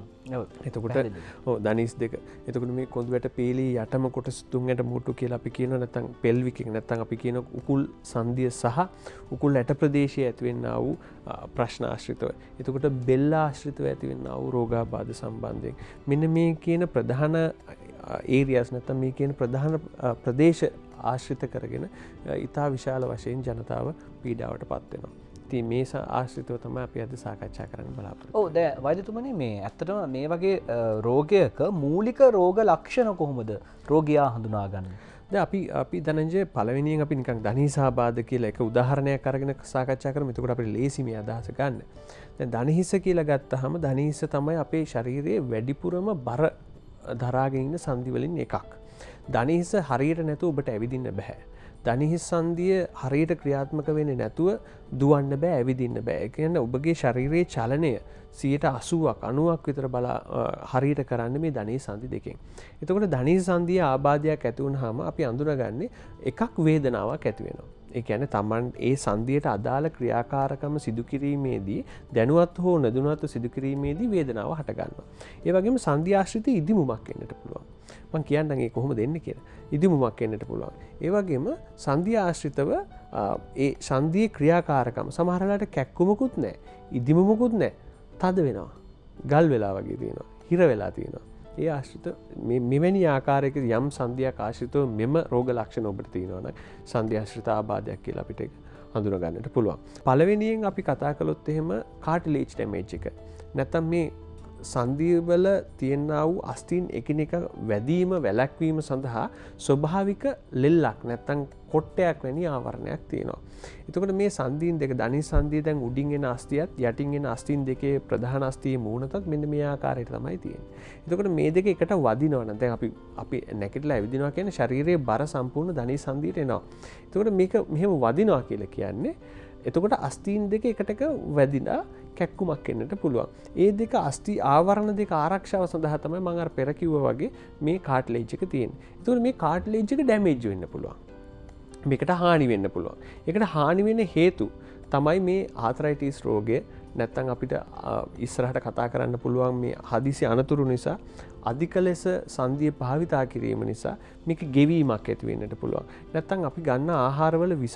එතකොට ධනිස් දෙක. එතකොට මේ කොඳුයට පේලි යටම කොටස තුන්යට මුට්ටු කියලා අපි කියනවා නැත්නම් පෙල්වික් එක නැත්නම් අපි කියන උකුල් සංධිය සහ උකුල් ඇට ප්‍රදේශයේ ඇතිවෙනා වූ ප්‍රශ්න ආශ්‍රිතව. එතකොට බෙල්ල ආශ්‍රිතව ඇතිවෙනා වූ රෝගාබාධ සම්බන්ධයෙන් මෙන්න මේ කියන ප්‍රධාන ඒරියස් නැත්නම් මේ කියන ප්‍රධාන ප්‍රදේශ ආශ්‍රිත කරගෙන ඉතා විශාල වශයෙන් ජනතාව පීඩාවට පත් වෙනවා. ඉතින් මේ ආශ්‍රිතව තමයි අපි අද සාකච්ඡා කරන්න බලාපොරොත්තු. ඔව් දැන් වෛද්‍යතුමනි මේ ඇත්තටම මේ වගේ රෝගයක මූලික රෝග ලක්ෂණ කොහොමද රෝගියා හඳුනාගන්නේ? දැන් අපි ධනංජය පළවෙනියෙන් අපි නිකන් ධනිසාබාධ කියලා එක උදාහරණයක් අරගෙන සාකච්ඡා කරමු. එතකොට අපිට ලේසි මේ අදහස ගන්න. දැන් ධනිහිස කියලා ගත්තාම ධනිහිස තමයි අපේ ශරීරයේ වැඩිපුරම බර දරාගෙන ඉන්න සංධි වලින් එකක්. ධනිහිස හරියට නැතුව ඔබට ඇවිදින්න බෑ. ධනිහිස් සංධිය හරියට ක්‍රියාත්මක වෙන්නේ නැතුව දුවන්න බෑ, ඇවිදින්න බෑ. ඒ කියන්නේ ඔබගේ ශරීරයේ චලනය 80ක් 90ක් විතර හරියට කරන්නේ මේ ධනිහිස් සංධි දෙකෙන්. එතකොට ධනිහිස් සංධිය ආබාධයක් ඇති වුනහම අපි අඳුනගන්නේ එකක් වේදනාවක් ඇති වෙනවා. ඒ කියන්නේ Taman ඒ සංධියට අදාළ ක්‍රියාකාරකම සිදු කිරීමේදී දැනුවත් හෝ නොදැනුවත් සිදු කිරීමේදී වේදනාව හට ගන්නවා. ඒ වගේම සංධි ආශ්‍රිත ඉදිමුමක් එන්නට පුළුවන්. මම කියන්නම් ඒ කොහොමද එන්නේ කියලා. ඉදිමුමක් එන්නට පුළුවන්. ඒ වගේම සංධි ආශ්‍රිතව ඒ සංධියේ ක්‍රියාකාරකම සමහර වෙලාවට කැක්කුමකුත් නැහැ. ඉදිමුමකුත් නැහැ. තද වෙනවා. ගල් වෙලා වගේ තියෙනවා. හිර වෙලා තියෙනවා. ඒ ආශ්‍රිත මෙවැනි ආකාරයක යම් සංධියක් ආශ්‍රිතව මෙම රෝග ලක්ෂණ ඔබට තියෙනවා නම් සංධි ආශ්‍රිත ආබාධයක් කියලා අපිට හඳුනා ගන්නට පුළුවන්. පළවෙනියෙන් අපි කතා කළොත් එහෙම කාටිලේජ් ඩැමේජ් එක. නැත්නම් මේ සංධිවල තියෙනා වූ අස්ථීන් එකිනෙක වැදීම වැළැක්වීම සඳහා ස්වභාවික ලෙල්ලක් නැත්නම් කොට්ටයක් වැනි ආවරණයක් තියෙනවා. එතකොට මේ සංධීන් දෙක ධනිස් සංධිය දැන් උඩින් එන අස්ථියත් යටින් එන අස්ථීන් දෙකේ ප්‍රධාන අස්ථියේ මූණතත් මෙන්න මේ ආකාරයට තමයි තියෙන්නේ. එතකොට මේ දෙක එකට වදිනවා නම් දැන් අපි නැගිටලා ඇවිදිනවා කියන්නේ ශරීරයේ බර සම්පූර්ණ ධනිස් සංධියට එනවා. එතකොට මේක මෙහෙම වදිනවා කියලා කියන්නේ එතකොට අස්ථීන් දෙක එකට වැදිලා කැක්කුමක් එන්නට පුළුවන්. ඒ දෙක අස්ථි ආවරණ දෙක ආරක්ෂාව සඳහා තමයි මම අර පෙර කිව්වා වගේ මේ කාට්ලේජ් එක තියෙන්නේ. එතකොට මේ කාට්ලේජ් එක ඩැමේජ් වෙන්න පුළුවන්. මේකට හානි වෙන්න පුළුවන්. ඒකට හානි වෙන්න හේතු තමයි මේ ආතරයිටිස් රෝගය. නැත්නම් අපිට ඉස්සරහට කතා කරන්න පුළුවන් මේ හදිසි අනතුරු නිසා අධික ලෙස සංධිය භාවිතා කිරීම නිසා මේක ගෙවීමක් ඇති වෙන්නට පුළුවන්. නැත්නම් අපි ගන්න ආහාරවල විස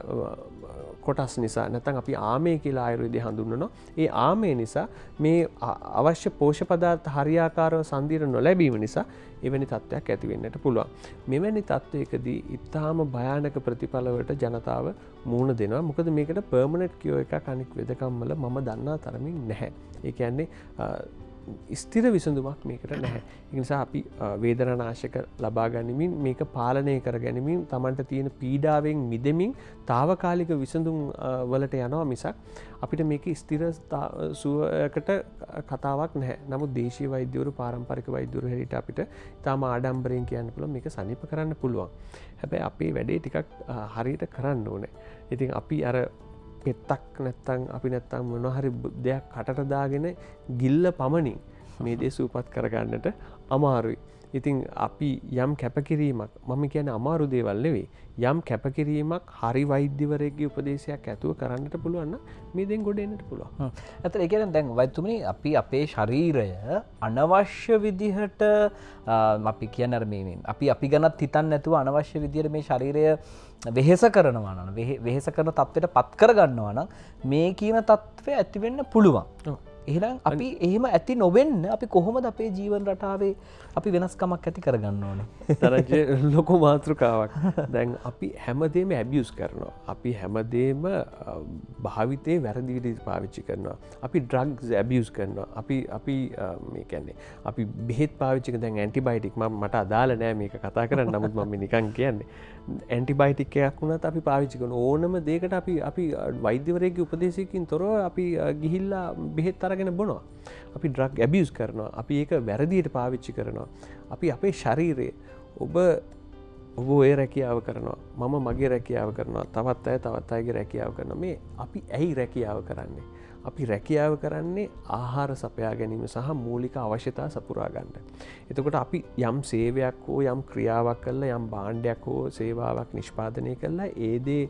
කොටස් නිසා නැත්නම් අපි ආමේ කියලා ආයුර්වේදයේ හඳුන්වනවා. ඒ ආමේ නිසා මේ අවශ්‍ය පෝෂක පදාර්ථ හරියාකාරව සංධියට නොලැබීම නිසා එවැනි තත්ත්වයක් ඇති වෙන්නට පුළුවන්. මෙවැනි තත්ත්වයකදී ඊටාම භයානක ප්‍රතිඵලවලට ජනතාව මුහුණ දෙනවා. මොකද මේකට පර්මනන්ට් කියෝ එකක් අනික් වෙදකම් වල මම දන්නා තරමින් නැහැ. ඒ කියන්නේ ස්ථිර විසඳුමක් මේකට නැහැ. ඒ නිසා අපි වේදනානාශක ලබා ගනිමින් මේක පාලනය කර ගනිමින් Tamanට තියෙන පීඩාවෙන් මිදෙමින් తాවකාලික විසඳුම් වලට යනවා මිසක් අපිට මේක ස්ථිර සුවයකට කතාවක් නැහැ. නමුත් දේශීය වෛද්‍යවරු පාරම්පරික වෛද්‍යවරු හැටියට අපිට තාම ආඩම්බරයෙන් කියන්න පුළුවන් මේක සනීප කරන්න පුළුවන්. හැබැයි අපේ වැඩේ ටිකක් හරියට කරන්න ඕනේ. ඉතින් අපි අර පෙත්තක් නැත්තම් අපි නැත්තම් මොනවා හරි දෙයක් කටට දාගෙන ගිල්ල පමණින් මේ දේ සූපත් කරගන්නට අමාරුයි. ඉතින් අපි යම් කැපකිරීමක් මම කියන්නේ අමාරු දේවල් නෙවෙයි. යම් කැපකිරීමක් හරි වෛද්‍යවරයෙක්ගේ උපදේශයක් ඇතුව කරන්නට පුළුවන් නම් මේ දෙන් ගොඩ එන්නට පුළුවන්. ඇත්තට ඒ කියන්නේ දැන් වෛද්‍යතුමනි අපි අපේ ශරීරය අනවශ්‍ය විදිහට අපි කියන්නේ අර මේ අපි ගැනත් හිතන්නේ නැතුව අනවශ්‍ය විදිහට මේ ශරීරය වෙහෙස කරනවා නම් වෙහෙස කරන තත්ත්වයට පත් කර ගන්නවා නම් මේ කියන තත්ත්වය ඇති වෙන්න පුළුවන්. එහෙනම් අපි එහෙම ඇති නොවෙන්න අපි කොහොමද අපේ ජීවන රටාවේ අපි වෙනස්කමක් ඇති කරගන්න ඕනේ? තරජ ලොකු මාතෘකාවක්. දැන් අපි හැමදේම ඇබියුස් කරනවා. අපි හැමදේම භාවිතේ වැරදි විදිහට පාවිච්චි කරනවා. අපි ඩ්‍රග්ස් ඇබියුස් කරනවා. අපි මේ කියන්නේ අපි බෙහෙත් පාවිච්චි කරන දැන් ඇන්ටිබයොටික් මට අදාළ නෑ මේක කතා කරන්න. නමුත් මම නිකන් කියන්නේ ඇන්ටිබයොටික් එකක් වුණත් අපි පාවිච්චි කරන ඕනම දෙයකට අපි වෛද්‍යවරයෙක්ගේ උපදේශයකින් තොරව අපි ගිහිල්ලා බෙහෙත් අරගෙන බොනවා. අපි ඩ්‍රග් ඇබියුස් කරනවා. අපි ඒක වැරදියට පාවිච්චි කරනවා. අපි අපේ ශරීරයේ ඔබ ඔය රැකියාව කරනවා. මම මගේ රැකියාව කරනවා. තවත් අයගේ රැකියාව කරනවා. මේ අපි ඇයි රැකියාව කරන්නේ? අපි රැකියාව කරන්නේ ආහාර සපයා ගැනීම සහ මූලික අවශ්‍යතා සපුරා ගන්න. එතකොට අපි යම් සේවයක් හෝ යම් ක්‍රියාවක් කරලා යම් භාණ්ඩයක් හෝ සේවාවක් නිෂ්පාදනය කරලා ඒ දේ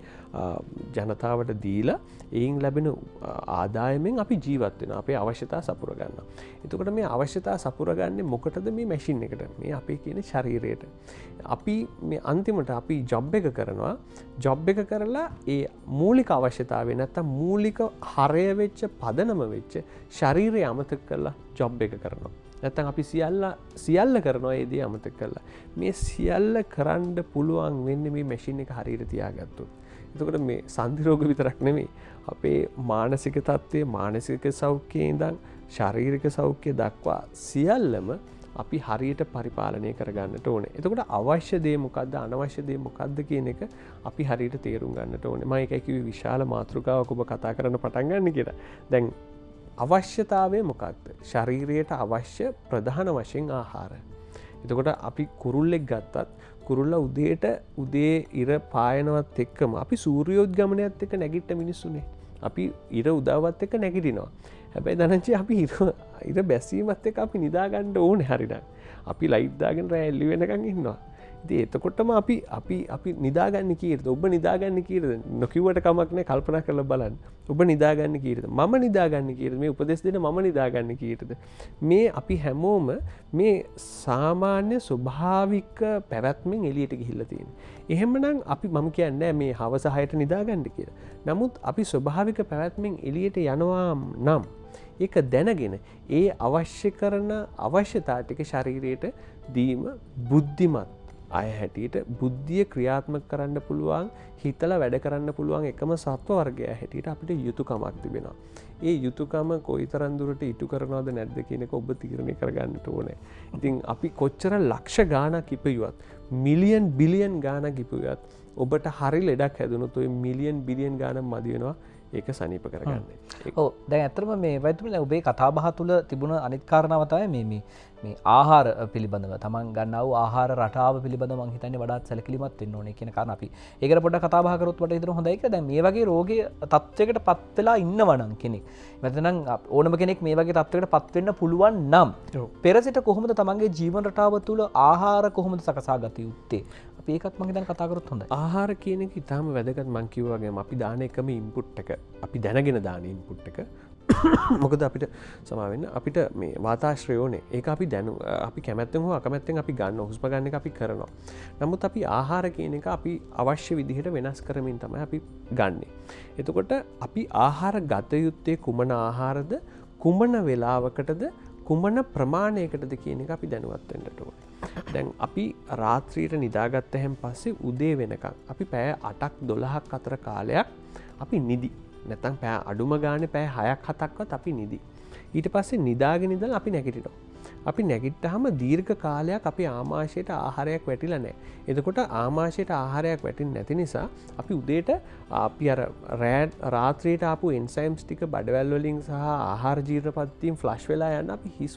ජනතාවට දීලා එයින් ලැබෙන ආදායමෙන් අපි ජීවත් වෙනවා. අපේ අවශ්‍යතා සපුරා ගන්නවා. එතකොට මේ අවශ්‍යතා සපුරා ගන්නේ මොකටද? මේ මැෂින් එකට. මේ අපේ කියන ශරීරයට. අපි මේ අන්තිමට අපි ජොබ් එක කරනවා. ජොබ් එක කරලා ඒ මූලික අවශ්‍යතාවය නැත්තම් මූලික හරය වෙච්ච පදනම වෙච්ච ශරීරය අමතක කරලා ජොබ් එක කරනවා. නැත්තම් අපි සියල්ල කරනවා ඒ දේ අමතක කරලා. මේ සියල්ල කරන්න පුළුවන් වෙන්නේ මේ මැෂින් එක හරියට තියාගත්තොත්. එතකොට මේ සන්ධි රෝග විතරක් නෙමෙයි අපේ මානසික තත්ත්වයේ මානසික සෞඛ්‍යයේ ඉඳන් ශාරීරික සෞඛ්‍ය දක්වා සියල්ලම අපි හරියට පරිපාලනය කරගන්නට ඕනේ. එතකොට අවශ්‍ය දේ මොකද්ද අනවශ්‍ය දේ මොකද්ද කියන එක අපි හරියට තේරුම් ගන්නට ඕනේ. මම ඒකයි කිව්වේ විශාල මාතෘකාවක් ඔබ කතා කරන්න පටන් ගන්න කියලා. දැන් අවශ්‍යතාවය මොකක්ද? ශරීරයට අවශ්‍ය ප්‍රධාන වශයෙන් ආහාර. එතකොට අපි කුරුල්ලෙක් ගත්තත් කුරුල්ලා උදේ ඉර පායනවත් එක්කම අපි සූර්යෝද්ගමනයත් එක්ක නැගිට මිනිස්සුනේ. අපි ඉර උදාවත් එක්ක නැගිටිනවා. හැබැයි දනංචි අපි ඉර බැසීමත් එක්ක අපි නිදාගන්න ඕනේ හරියට. අපි ලයිට් දාගෙන රෑ එළි වෙනකන් ඉන්නවා. ඉතින් එතකොටම අපි නිදාගන්නේ කීයද? ඔබ නිදාගන්නේ කීයද? නොකියුවට කමක් නැහැ කල්පනා කරලා බලන්න. ඔබ නිදාගන්නේ කීයද? මම නිදාගන්නේ කීයද? මේ උපදෙස් දෙන මම නිදාගන්නේ කීයද? මේ අපි හැමෝම මේ සාමාන්‍ය ස්වභාවික පැවැත්මෙන් එළියට ගිහිල්ලා තියෙනවා. එහෙමනම් අපි මම කියන්නේ මේ හවස 6ට නිදාගන්න කියලා. නමුත් අපි ස්වභාවික පැවැත්මෙන් එළියට යනවා නම් ඒක දැනගෙන ඒ අවශ්‍ය කරන අවශ්‍යතා ටික ශරීරයට දීම බුද්ධිමත් අය හැටියට බුද්ධිය ක්‍රියාත්මක කරන්න පුළුවන් හිතලා වැඩ කරන්න පුළුවන් එකම සත්ව වර්ගය හැටියට අපිට යුතුයකමක් තිබෙනවා. ඒ යුතුයකම කොයිතරම් දුරට ඉටු කරනවද නැද්ද කියන එක ඔබ තීරණය කරගන්නට ඕනේ. ඉතින් අපි කොච්චර ලක්ෂ ගාණක් ඉපයුවත් මිලියන් බිලියන් ගාණක් ඉපයුවත් ඔබට හරි ලෙඩක් හැදුනොත් ඔය මිලියන් බිලියන් ගාණක් මදි වෙනවා ඒක සනීප කරගන්න. ඔව් දැන් ඇත්තටම මේ වෛද්‍යතුමනි ඔබේ කතා බහ තුළ තිබුණ අනිත් කාරණාව තමයි මේ ආහාර පිළිබඳව තමන් ගන්නා වූ ආහාර රටාව පිළිබඳව මම හිතන්නේ වඩාත් සැලකිලිමත් වෙන්න ඕනේ කියන කාරණා අපි ඒකට පොඩ්ඩක් කතා බහ කරොත් මට හිතෙනවා හොඳයි කියලා. දැන් මේ වගේ රෝගී තත්ත්වයකට පත් වෙලා ඉන්නවනම් කෙනෙක් නැත්නම් ඕනම කෙනෙක් මේ වගේ තත්ත්වයකට පත් වෙන්න පුළුවන් නම් පෙර සිට කොහොමද තමන්ගේ ජීවන රටාව තුළ ආහාර කොහොමද සකසා ගත යුත්තේ? අපි ඒකත් මම හිතන්නේ කතා කරොත් හොඳයි. ආහාර කියන එක ඉතාම වැදගත්. මම කිව්වා වගේම අපි දාන එකම ඉන්පුට් එක අපි දැනගෙන දාන ඉන්පුට් එක මොකද අපිට සමාවෙන්න අපිට මේ වාතාශ්‍රයෝනේ ඒක අපි දැනු අපි කැමැත්තෙන් හෝ අකමැත්තෙන් අපි ගන්න හුස්ම ගන්න එක අපි කරනවා. නමුත් අපි ආහාර කියන එක අපි අවශ්‍ය විදිහට වෙනස් කරමින් තමයි අපි ගන්නෙ. එතකොට අපි ආහාර ගත යුත්තේ කුමන ආහාරද කුමන වේලාවකටද කුමන ප්‍රමාණයකටද කියන එක අපි දැනුවත් වෙන්නට ඕනේ. දැන් අපි රාත්‍රියට නිදාගත්තහන් පස්සේ උදේ වෙනකම් අපි පැය 8ක් 12ක් අතර කාලයක් අපි නිදි. නැත්තම් පැය අඩුම ගානේ පැය 6ක් 7ක්වත් අපි නිදි. ඊට පස්සේ නිදාගෙන ඉඳලා අපි නැගිටිනවා. අපි නැගිට්ටාම දීර්ඝ කාලයක් අපේ ආමාශයට ආහාරයක් වැටිලා නැහැ. එතකොට ආමාශයට ආහාරයක් වැටෙන්නේ නැති නිසා අපි උදේට අපි අර රාත්‍රියට ආපු එන්සයිම්ස් ටික බඩවැල් වලින් සහ ආහාර ජීර්ණ පද්ධතියෙන් ෆ්ලෂ් වෙලා යන අපි හිස්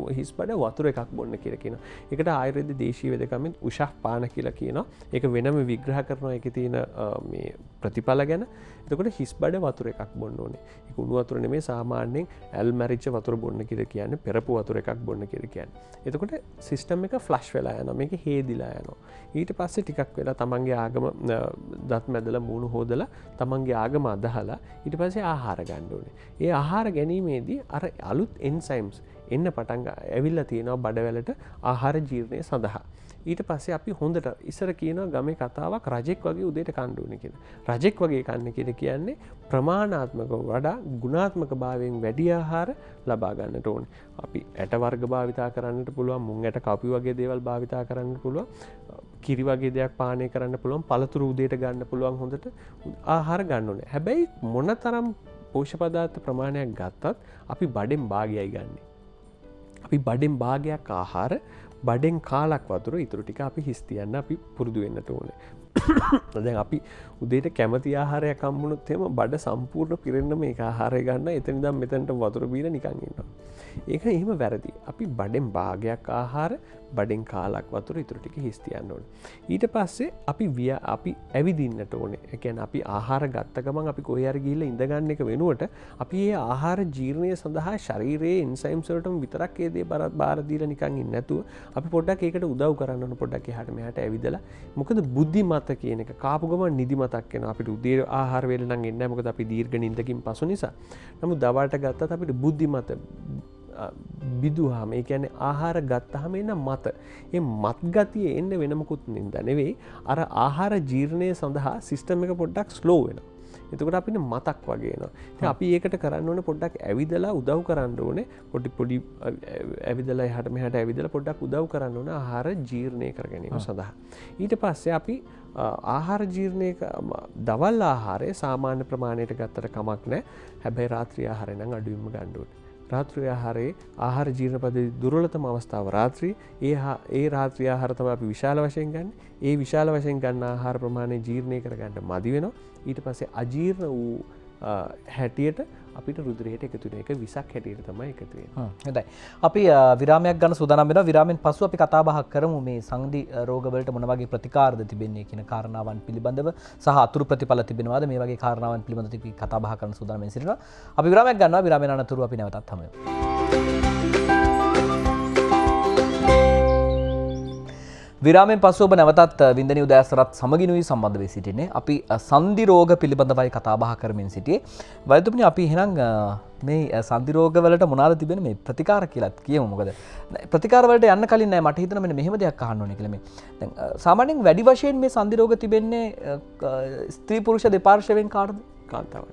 බඩ වතුර එකක් බොන්න කියලා කියනවා. ඒකට ආයුර්වේද දේශීය වෙදකමෙන් උෂා පාන කියලා කියනවා. ඒක වෙනම විග්‍රහ කරනවා ඒකේ තියෙන මේ ප්‍රතිඵල ගැන. එතකොට හිස් බඩ වතුර එකක් බොන්න ඕනේ. ඒක උණු වතුර නෙමෙයි සාමාන්‍යයෙන් ඇල් මැරිච්ච වතුර බොන්න කියලා කියන්නේ පෙරපු වතුර එකක් බොන්න කියලා කියන්නේ. එතකොට සිස්ටම් එක ෆ්ලෂ් වෙලා යනවා. මේක හේදිලා යනවා. ඊට පස්සේ ටිකක් වෙලා තමන්ගේ ආගම දත් මැදලා මූණු හොදලා තමන්ගේ ආගම අදහලා ඊට පස්සේ ආහාර ගන්න ඕනේ. ඒ ආහාර ගැනීමේදී අර අලුත් එන්සයිම්ස් එන්න පටන් ඇවිල්ලා තියෙනවා බඩවැලට ආහාර ජීර්ණය සඳහා. ඊට පස්සේ අපි හොඳට ඉස්සර කියනවා ගමේ කතාවක් රජෙක් වගේ උදේට කන්න ඕනේ කියලා. රජෙක් වගේ කන්න කියලා කියන්නේ ප්‍රමාණාත්මකව වඩා ගුණාත්මක භාවයෙන් වැඩි ආහාර ලබා ගන්නට ඕනේ. අපි ඇට වර්ග භාවිතා කරන්නට පුළුවන්, මුං ඇට කපි වගේ දේවල් භාවිතා කරන්නට පුළුවන්, කිරි වගේ දෙයක් පානය කරන්න පුළුවන්, පළතුරු උදේට ගන්න පුළුවන්, හොඳට ආහාර ගන්න ඕනේ. හැබැයි මොනතරම් පෝෂ්‍ය පදාර්ථ ප්‍රමාණයක් ගත්තත් අපි බඩෙන් භාගයයි ගන්නෙ. අපි බඩෙන් භාගයක් ආහාර, බඩෙන් කාලක් වතුර, ඉතුරු ටික අපි හිස් තියන්න අපි පුරුදු වෙන්නට ඕනේ. දැන් අපි උදේට කැමති ආහාරයක් හම්බුනොත් එහෙම බඩ සම්පූර්ණ පිරෙන්න මේක ආහාරය ගන්න, එතන ඉඳන් මෙතනට වතුර බීලා නිකන් ඉන්නවා. ඒක එහෙම වැරදි. අපි බඩෙන් භාගයක් ආහාර, බඩෙන් කාලක් වතුර, ඉතුරු ටික හිස් තියන්න ඕනේ. ඊට පස්සේ අපි ඇවිදින්නට ඕනේ. ඒ කියන්නේ අපි ආහාර ගත්ත ගමන් අපි කොහේ හරි ගිහිල්ලා ඉඳ ගන්න එක වෙනුවට අපි මේ ආහාර ජීර්ණය සඳහා ශරීරයේ එන්සයිම්ස් වලටම විතරක් ඒ දේ බාර දීලා නිකන් ඉන්නේ නැතුව අපි පොඩ්ඩක් ඒකට උදව් කරන්න ඕන. පොඩ්ඩක් එහාට මෙහාට ඇවිදලා. මොකද බුද්ධිමත කියන එක කාපු ගමන් නිදිමතක් එනවා. අපිට උදේ ආහාර වේල නම් එන්නේ නැහැ. මොකද අපි දීර්ඝ නිින්දකින් පසු නිසා. නමුත් දවල්ට ගත්තත් අපිට බුද්ධිමත බිදුහාම, ඒ කියන්නේ ආහාර ගත්තාම එන මත, ඒ මත් ගතිය එන්න වෙන මොකුත් නින්දා නෙවෙයි, අර ආහාර ජීර්ණය සඳහා සිස්ටම් එක පොඩ්ඩක් ස්ලෝ වෙනවා. එතකොට අපිට මතක් වගේ එනවා. ඉතින් අපි ඒකට කරන්න ඕනේ පොඩ්ඩක් ඇවිදලා උදව් කරන්න ඕනේ. පොඩි ඇවිදලා එහාට මෙහාට ඇවිදලා පොඩ්ඩක් උදව් කරන්න ඕනේ ආහාර ජීර්ණය කර ගැනීම සඳහා. ඊට පස්සේ අපි ආහාර ජීර්ණය දවල් ආහාරය සාමාන්‍ය ප්‍රමාණයට ගත්තට කමක් නැහැ. හැබැයි රාත්‍රී ආහාරය නම් අඩුවෙන්ම ගන්න ඕනේ. රාත්‍රී ආහාරයේ ආහාර ජීර්ණ පද්ධතියේ දුර්වලතම අවස්ථාව රාත්‍රී. ඒ රාත්‍රී ආහාර තමයි අපි විශාල වශයෙන් ගන්න. ඒ විශාල වශයෙන් ගන්න ආහාර ප්‍රමාණය ජීර්ණය කරගන්න මදි වෙනවා. ඊට පස්සේ අජීර්ණ වූ හැටියට අපිට රුධිරයට එකතු වෙන එක විසක් හැටියට තමයි එකතු වෙන්නේ. හොඳයි. අපි විරාමයක් ගන්න සූදානම් වෙනවා. විරාමෙන් පසු අපි කතා බහක් කරමු මේ සංධි රෝග වලට මොන වගේ ප්‍රතිකාරද තිබෙන්නේ කියන කාරණාවන් පිළිබඳව සහ අතුරු ප්‍රතිඵල තිබෙනවාද මේ වගේ කාරණාවන් පිළිබඳව අපි කතා බහ කරන්න සූදානම් වෙන සිටිනවා. අපි විරාමයක් ගන්නවා. විරාමයෙන් අනතුරු අපි නැවතත් හමු වෙමු. විරාමෙන් පසු ඔබ නැවතත් වින්දනීය උදෑසනත් සමගිනුයි සම්බන්ධ වෙ සිටින්නේ. අපි සන්ධි රෝග පිළිබඳවයි කතා බහ කරමින් සිටියේ. වෛද්‍යතුමනි, අපි එහෙනම් මේ සන්ධි රෝග වලට මොනවාද තිබෙන මේ ප්‍රතිකාර කියලාත් කියමු. මොකද ප්‍රතිකාර වලට යන්න කලින් නෑ මට හිතෙනවා මෙන්න මෙහෙම දෙයක් අහන්න ඕනේ කියලා. මේ දැන් සාමාන්‍යයෙන් වැඩි වශයෙන් මේ සන්ධි රෝග තිබෙන්නේ ස්ත්‍රී පුරුෂ දෙපාර්ශ්වයෙන් කාටද? කාන්තාවන්ට.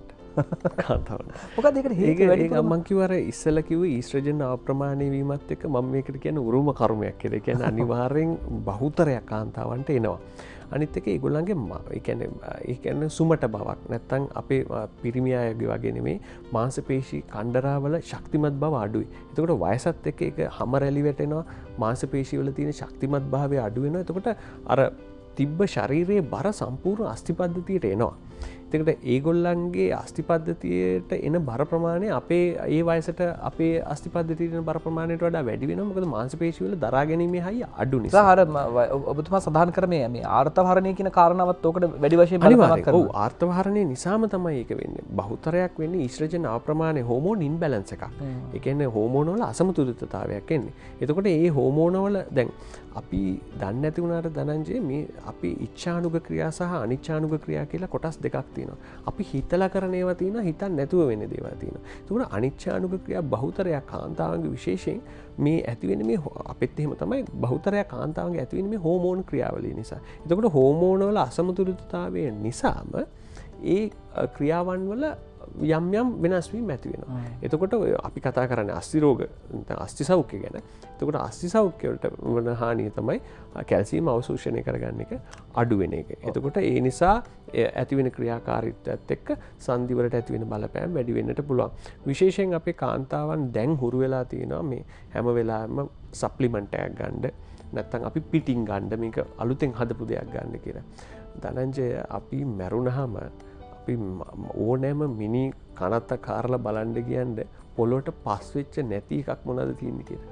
මොකද ඒකට හේතුව වැඩි ඒක මම කිව්ව අර ඉස්සෙල්ලා කිව්වේ ඊස්ට්‍රජන් අප්‍රමාණය වීමත් එක්ක මම මේකට කියන්නේ උරුම කර්මයක් කියලා. ඒ කියන්නේ අනිවාර්යෙන් බහුතරයක් කාන්තාවන්ට එනවා. අනිත් එක ඒගොල්ලන්ගේ ඒ කියන්නේ සුමට බවක් නැත්තම් අපේ පිරිමි අයගේ වගේ නෙමෙයි මාංශපේශී කණ්ඩරාවල ශක්තිමත් බව අඩුයි. එතකොට වයසත් එක්ක ඒක හැම රැලි වැටෙනවා. මාංශපේශී වල තියෙන ශක්තිමත් භාවය අඩු වෙනවා. එතකොට අර තිබ්බ ශරීරයේ බර සම්පූර්ණ අස්ථි පද්ධතියට එනවා. එතකොට ඒගොල්ලන්ගේ අස්ථි පද්ධතියට එන බර ප්‍රමාණය අපේ ඒ වයසට අපේ අස්ථි පද්ධතියට එන බර ප්‍රමාණයට වඩා වැඩි වෙනවා. මොකද මාංශපේශී වල දරා ගැනීමේ හයිය අඩු නිසා. අර ඔබතුමා සඳහන් කර මේ ආර්තවහරණය කියන කාරණාවත් ඔකට වැඩි වශයෙන් බලපාන කරනවා. ඔව්, ආර්තවහරණය නිසාම තමයි ඒක වෙන්නේ. බහුතරයක් වෙන්නේ ඊස්ට්‍රජන් අප්‍රමාණය හෝමෝන් ඉන්බැලන්ස් එකක්. ඒ කියන්නේ හෝමෝන වල අසමතුලිතතාවයක් එන්නේ. එතකොට මේ හෝමෝන වල දැන් අපි දන්නේ නැති වුණාට ධනංජය මේ අපි ඉච්ඡානුග ක්‍රියා සහ අනිච්ඡානුග ක්‍රියා කියලා කොටස් දෙකක් තියෙනවා. අපි හිතලා කරන ඒවා තියෙනවා, හිතන්නේ නැතුව වෙන දේවල් තියෙනවා. ඒකට අනිච්ඡානුග ක්‍රියා බහුතරයක් කාන්තාවන්ගේ විශේෂයෙන් මේ ඇති වෙන මේ අපිත් එහෙම තමයි බහුතරයක් කාන්තාවන්ගේ ඇති වෙන මේ හෝමෝන් ක්‍රියාවලිය නිසා. එතකොට හෝමෝන වල අසමතුලිතතාවය නිසාම ඒ ක්‍රියාවන් වල යම් යම් වෙනස් වීම් ඇති වෙනවා. එතකොට අපි කතා කරන්නේ අස්ථි රෝග නැත්නම් අස්ථි සෞඛ්‍ය ගැන. එතකොට අස්ථි සෞඛ්‍ය වලට වන හානිය තමයි කැල්සියම් අවශෝෂණය කරගන්න එක අඩු වෙන එක. එතකොට ඒ නිසා ඇති වෙන ක්‍රියාකාරීත්වයත් එක්ක සන්ධි වලට ඇති වෙන බලපෑම් වැඩි වෙන්නට පුළුවන්. විශේෂයෙන් අපේ කාන්තාවන් දැන් හුරු වෙලා තියෙනවා මේ හැම වෙලාවෙම සප්ලිමන්ට් එකක් ගන්න. නැත්නම් අපි පිටින් ගන්න මේක අලුතෙන් හදපු දෙයක් ගන්න කියලා. ධනංජය, අපි මැරුණාම අපි ඕනෑම මිනි කනත්ත කාරලා බලන්න කියන්න පොළොවට පස් වෙච්ච නැති එකක් මොනවද තියෙන්නේ කියලා.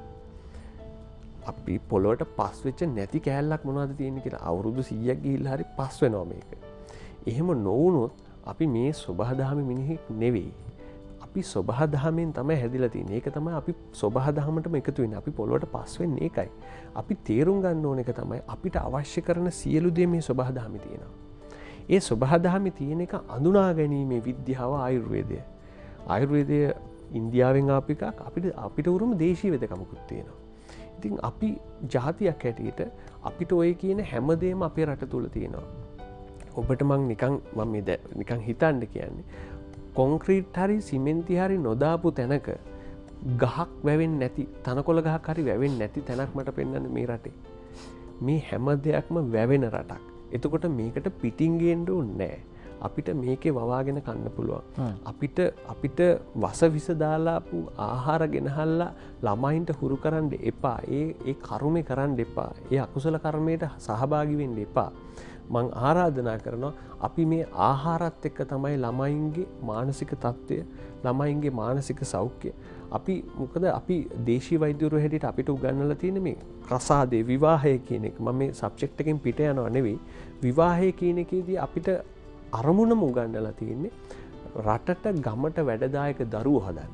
අපි පොළොවට පස් වෙච්ච නැති කෑල්ලක් මොනවද තියෙන්නේ කියලා අවුරුදු 100ක් ගිහිල්ලා හරි පස් වෙනවා මේක. එහෙම නොවුනොත් අපි මේ සබහාදහමේ මිනිහෙක් නෙවෙයි. අපි සබහාදහමෙන් තමයි හැදිලා තියෙන්නේ. ඒක තමයි අපි සබහාදහමටම එකතු වෙන්නේ. අපි පොළොවට පස් වෙන්නේ ඒකයි. අපි තේරුම් ගන්න ඕන එක තමයි අපිට අවශ්‍ය කරන සියලු දේ මේ සබහාදහමේ තියෙනවා. ඒ සබහාදහමේ තියෙන එක අඳුනා ගැනීමේ විද්‍යාව ආයුර්වේදය. ආයුර්වේදය ඉන්දියාවෙන් ආපු එකක්. අපිට උරුම දේශීය වෙදකමකුත් තියෙනවා. ඉතින් අපි ජාතියක් හැටියට අපිට ඔය කියන හැමදේම අපේ රට තුළ තියෙනවා. ඔබට මං නිකං හිතන්න කියන්නේ කොන්ක්‍රීට් හරි සිමෙන්ති හරි නොදාපු තැනක ගහක් වැවෙන් නැති තනකොළ ගහක් හරි වැවෙන් නැති තැනක් මට පෙන්වන්න මේ රටේ. මේ හැම දෙයක්ම වැවෙන රටක්. එතකොට මේකට පිටිංගේන්ඩ නෑ. අපිට මේකේ වවාගෙන කන්න පුළුවන්. අපිට වස විස දාලාපු ආහාර ගෙනහල්ලා ළමයින්ට හුරු කරන්න එපා. ඒ කරුමේ කරන්න එපා. ඒ අකුසල කර්මයට සහභාගි වෙන්න එපා. මං ආරාධනා කරනවා අපි මේ ආහාරත් එක්ක තමයි ළමයින්ගේ මානසික තත්ත්වය, ළමයින්ගේ මානසික සෞඛ්‍ය අපි මොකද අපි දේශීය වෛද්‍යවරු හැටියට අපිට උගන්වලා තියෙන මේ ප්‍රසාදේ විවාහය කියන එක මම මේ සබ්ජෙක්ට් එකෙන් පිට යනවා නෙවෙයි. විවාහය කියන එකේදී අපිට අරමුණම උගන්වලා තියෙන්නේ රටට ගමට වැඩදායක දරුවෝ හදන්න.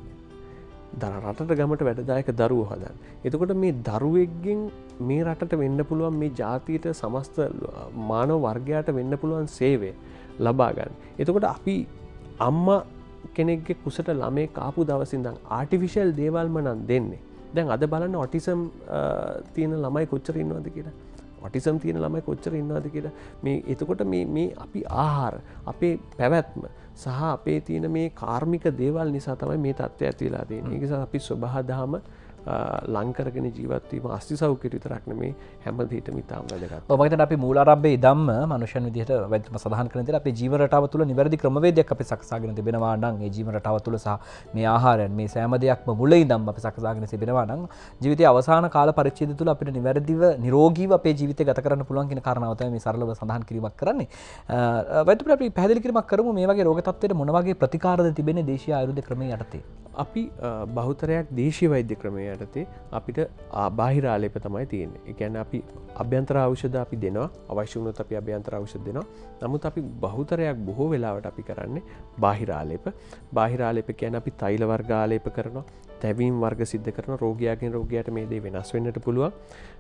රටට ගමට වැඩදායක දරුවෝ හදන්න. එතකොට මේ දරුවෙක්ගෙන් මේ රටට වෙන්න පුළුවන් මේ ජාතියට සමස්ත මානව වර්ගයාට වෙන්න පුළුවන් සේවය ලබා ගන්න. එතකොට අපි අම්මා කෙනෙක්ගේ කුසට ළමේ කාපු දවසින් ඉඳන් ආටිෆිෂල් දේවල්ම නම් දෙන්නේ. දැන් අද බලන්න ඔටිසම් තියෙන ළමයි කොච්චර ඉන්නවද කියලා. ඔටිසම් තියෙන ළමයි කොච්චර ඉන්නවද කියලා. මේ එතකොට මේ අපි ආහාර, අපේ පැවැත්ම සහ අපේ තියෙන මේ කාර්මික දේවල් නිසා තමයි මේ තත්ත්වය ඇති වෙලා තියෙන්නේ. ඒ නිසා අපි සබහා දහම ලංකරගෙන ජීවත්වීම අස්ති සෞඛ්‍යයට විතරක් නෙමේ හැම දෙයකටම ඉතාම වැදගත්. ඔබ හිතන්නේ අපි මූලාරම්භයේ ඉඳන්ම මනුෂ්‍යයන් විදිහට වෛද්‍යම සඳහන් කරන විදිහට අපේ ජීවන රටාව තුළ නිවැරදි ක්‍රමවේදයක් අපි සකසාගෙන තිබෙනවා නම් ඒ ජීවන රටාව තුළ සහ මේ ආහාරයන් මේ සෑම දෙයක්ම මුල ඉඳන්ම අපි සකසාගෙන තිබෙනවා නම් ජීවිතයේ අවසාන කාල පරිච්ඡේදය තුළ අපිට නිවැරදිව නිරෝගීව අපේ ජීවිතය ගත කරන්න පුළුවන් කියන කාරණාව තමයි මේ සරලව සඳහන් කිරීමක් කරන්නේ. වෛද්‍යවරු අපි පැහැදිලි කිරීමක් කරමු මේ වගේ රෝග තත්ත්වයට මොන වගේ ප්‍රතිකාරද තිබෙන්නේ දේශීය ආයුර්වේද ක්‍රමයේ යටතේ. අපි බහුතරයක් දේශීය වෛද්‍ය ක්‍රමය යටතේ අපිට බාහිර ආලේප තමයි තියෙන්නේ. ඒ කියන්නේ අපි අභ්‍යන්තර ඖෂධ අපි දෙනවා. අවශ්‍ය වුණොත් අපි අභ්‍යන්තර ඖෂධ දෙනවා. නමුත් අපි බහුතරයක් බොහෝ වෙලාවට අපි කරන්නේ බාහිර ආලේප. බාහිර ආලේප කියන්නේ අපි තෛල වර්ග ආලේප කරනවා. තැවීම් වර්ග සිද්ධ කරන රෝගයාගෙන් රෝගයට මේ දේ වෙනස් වෙන්නට පුළුවන්.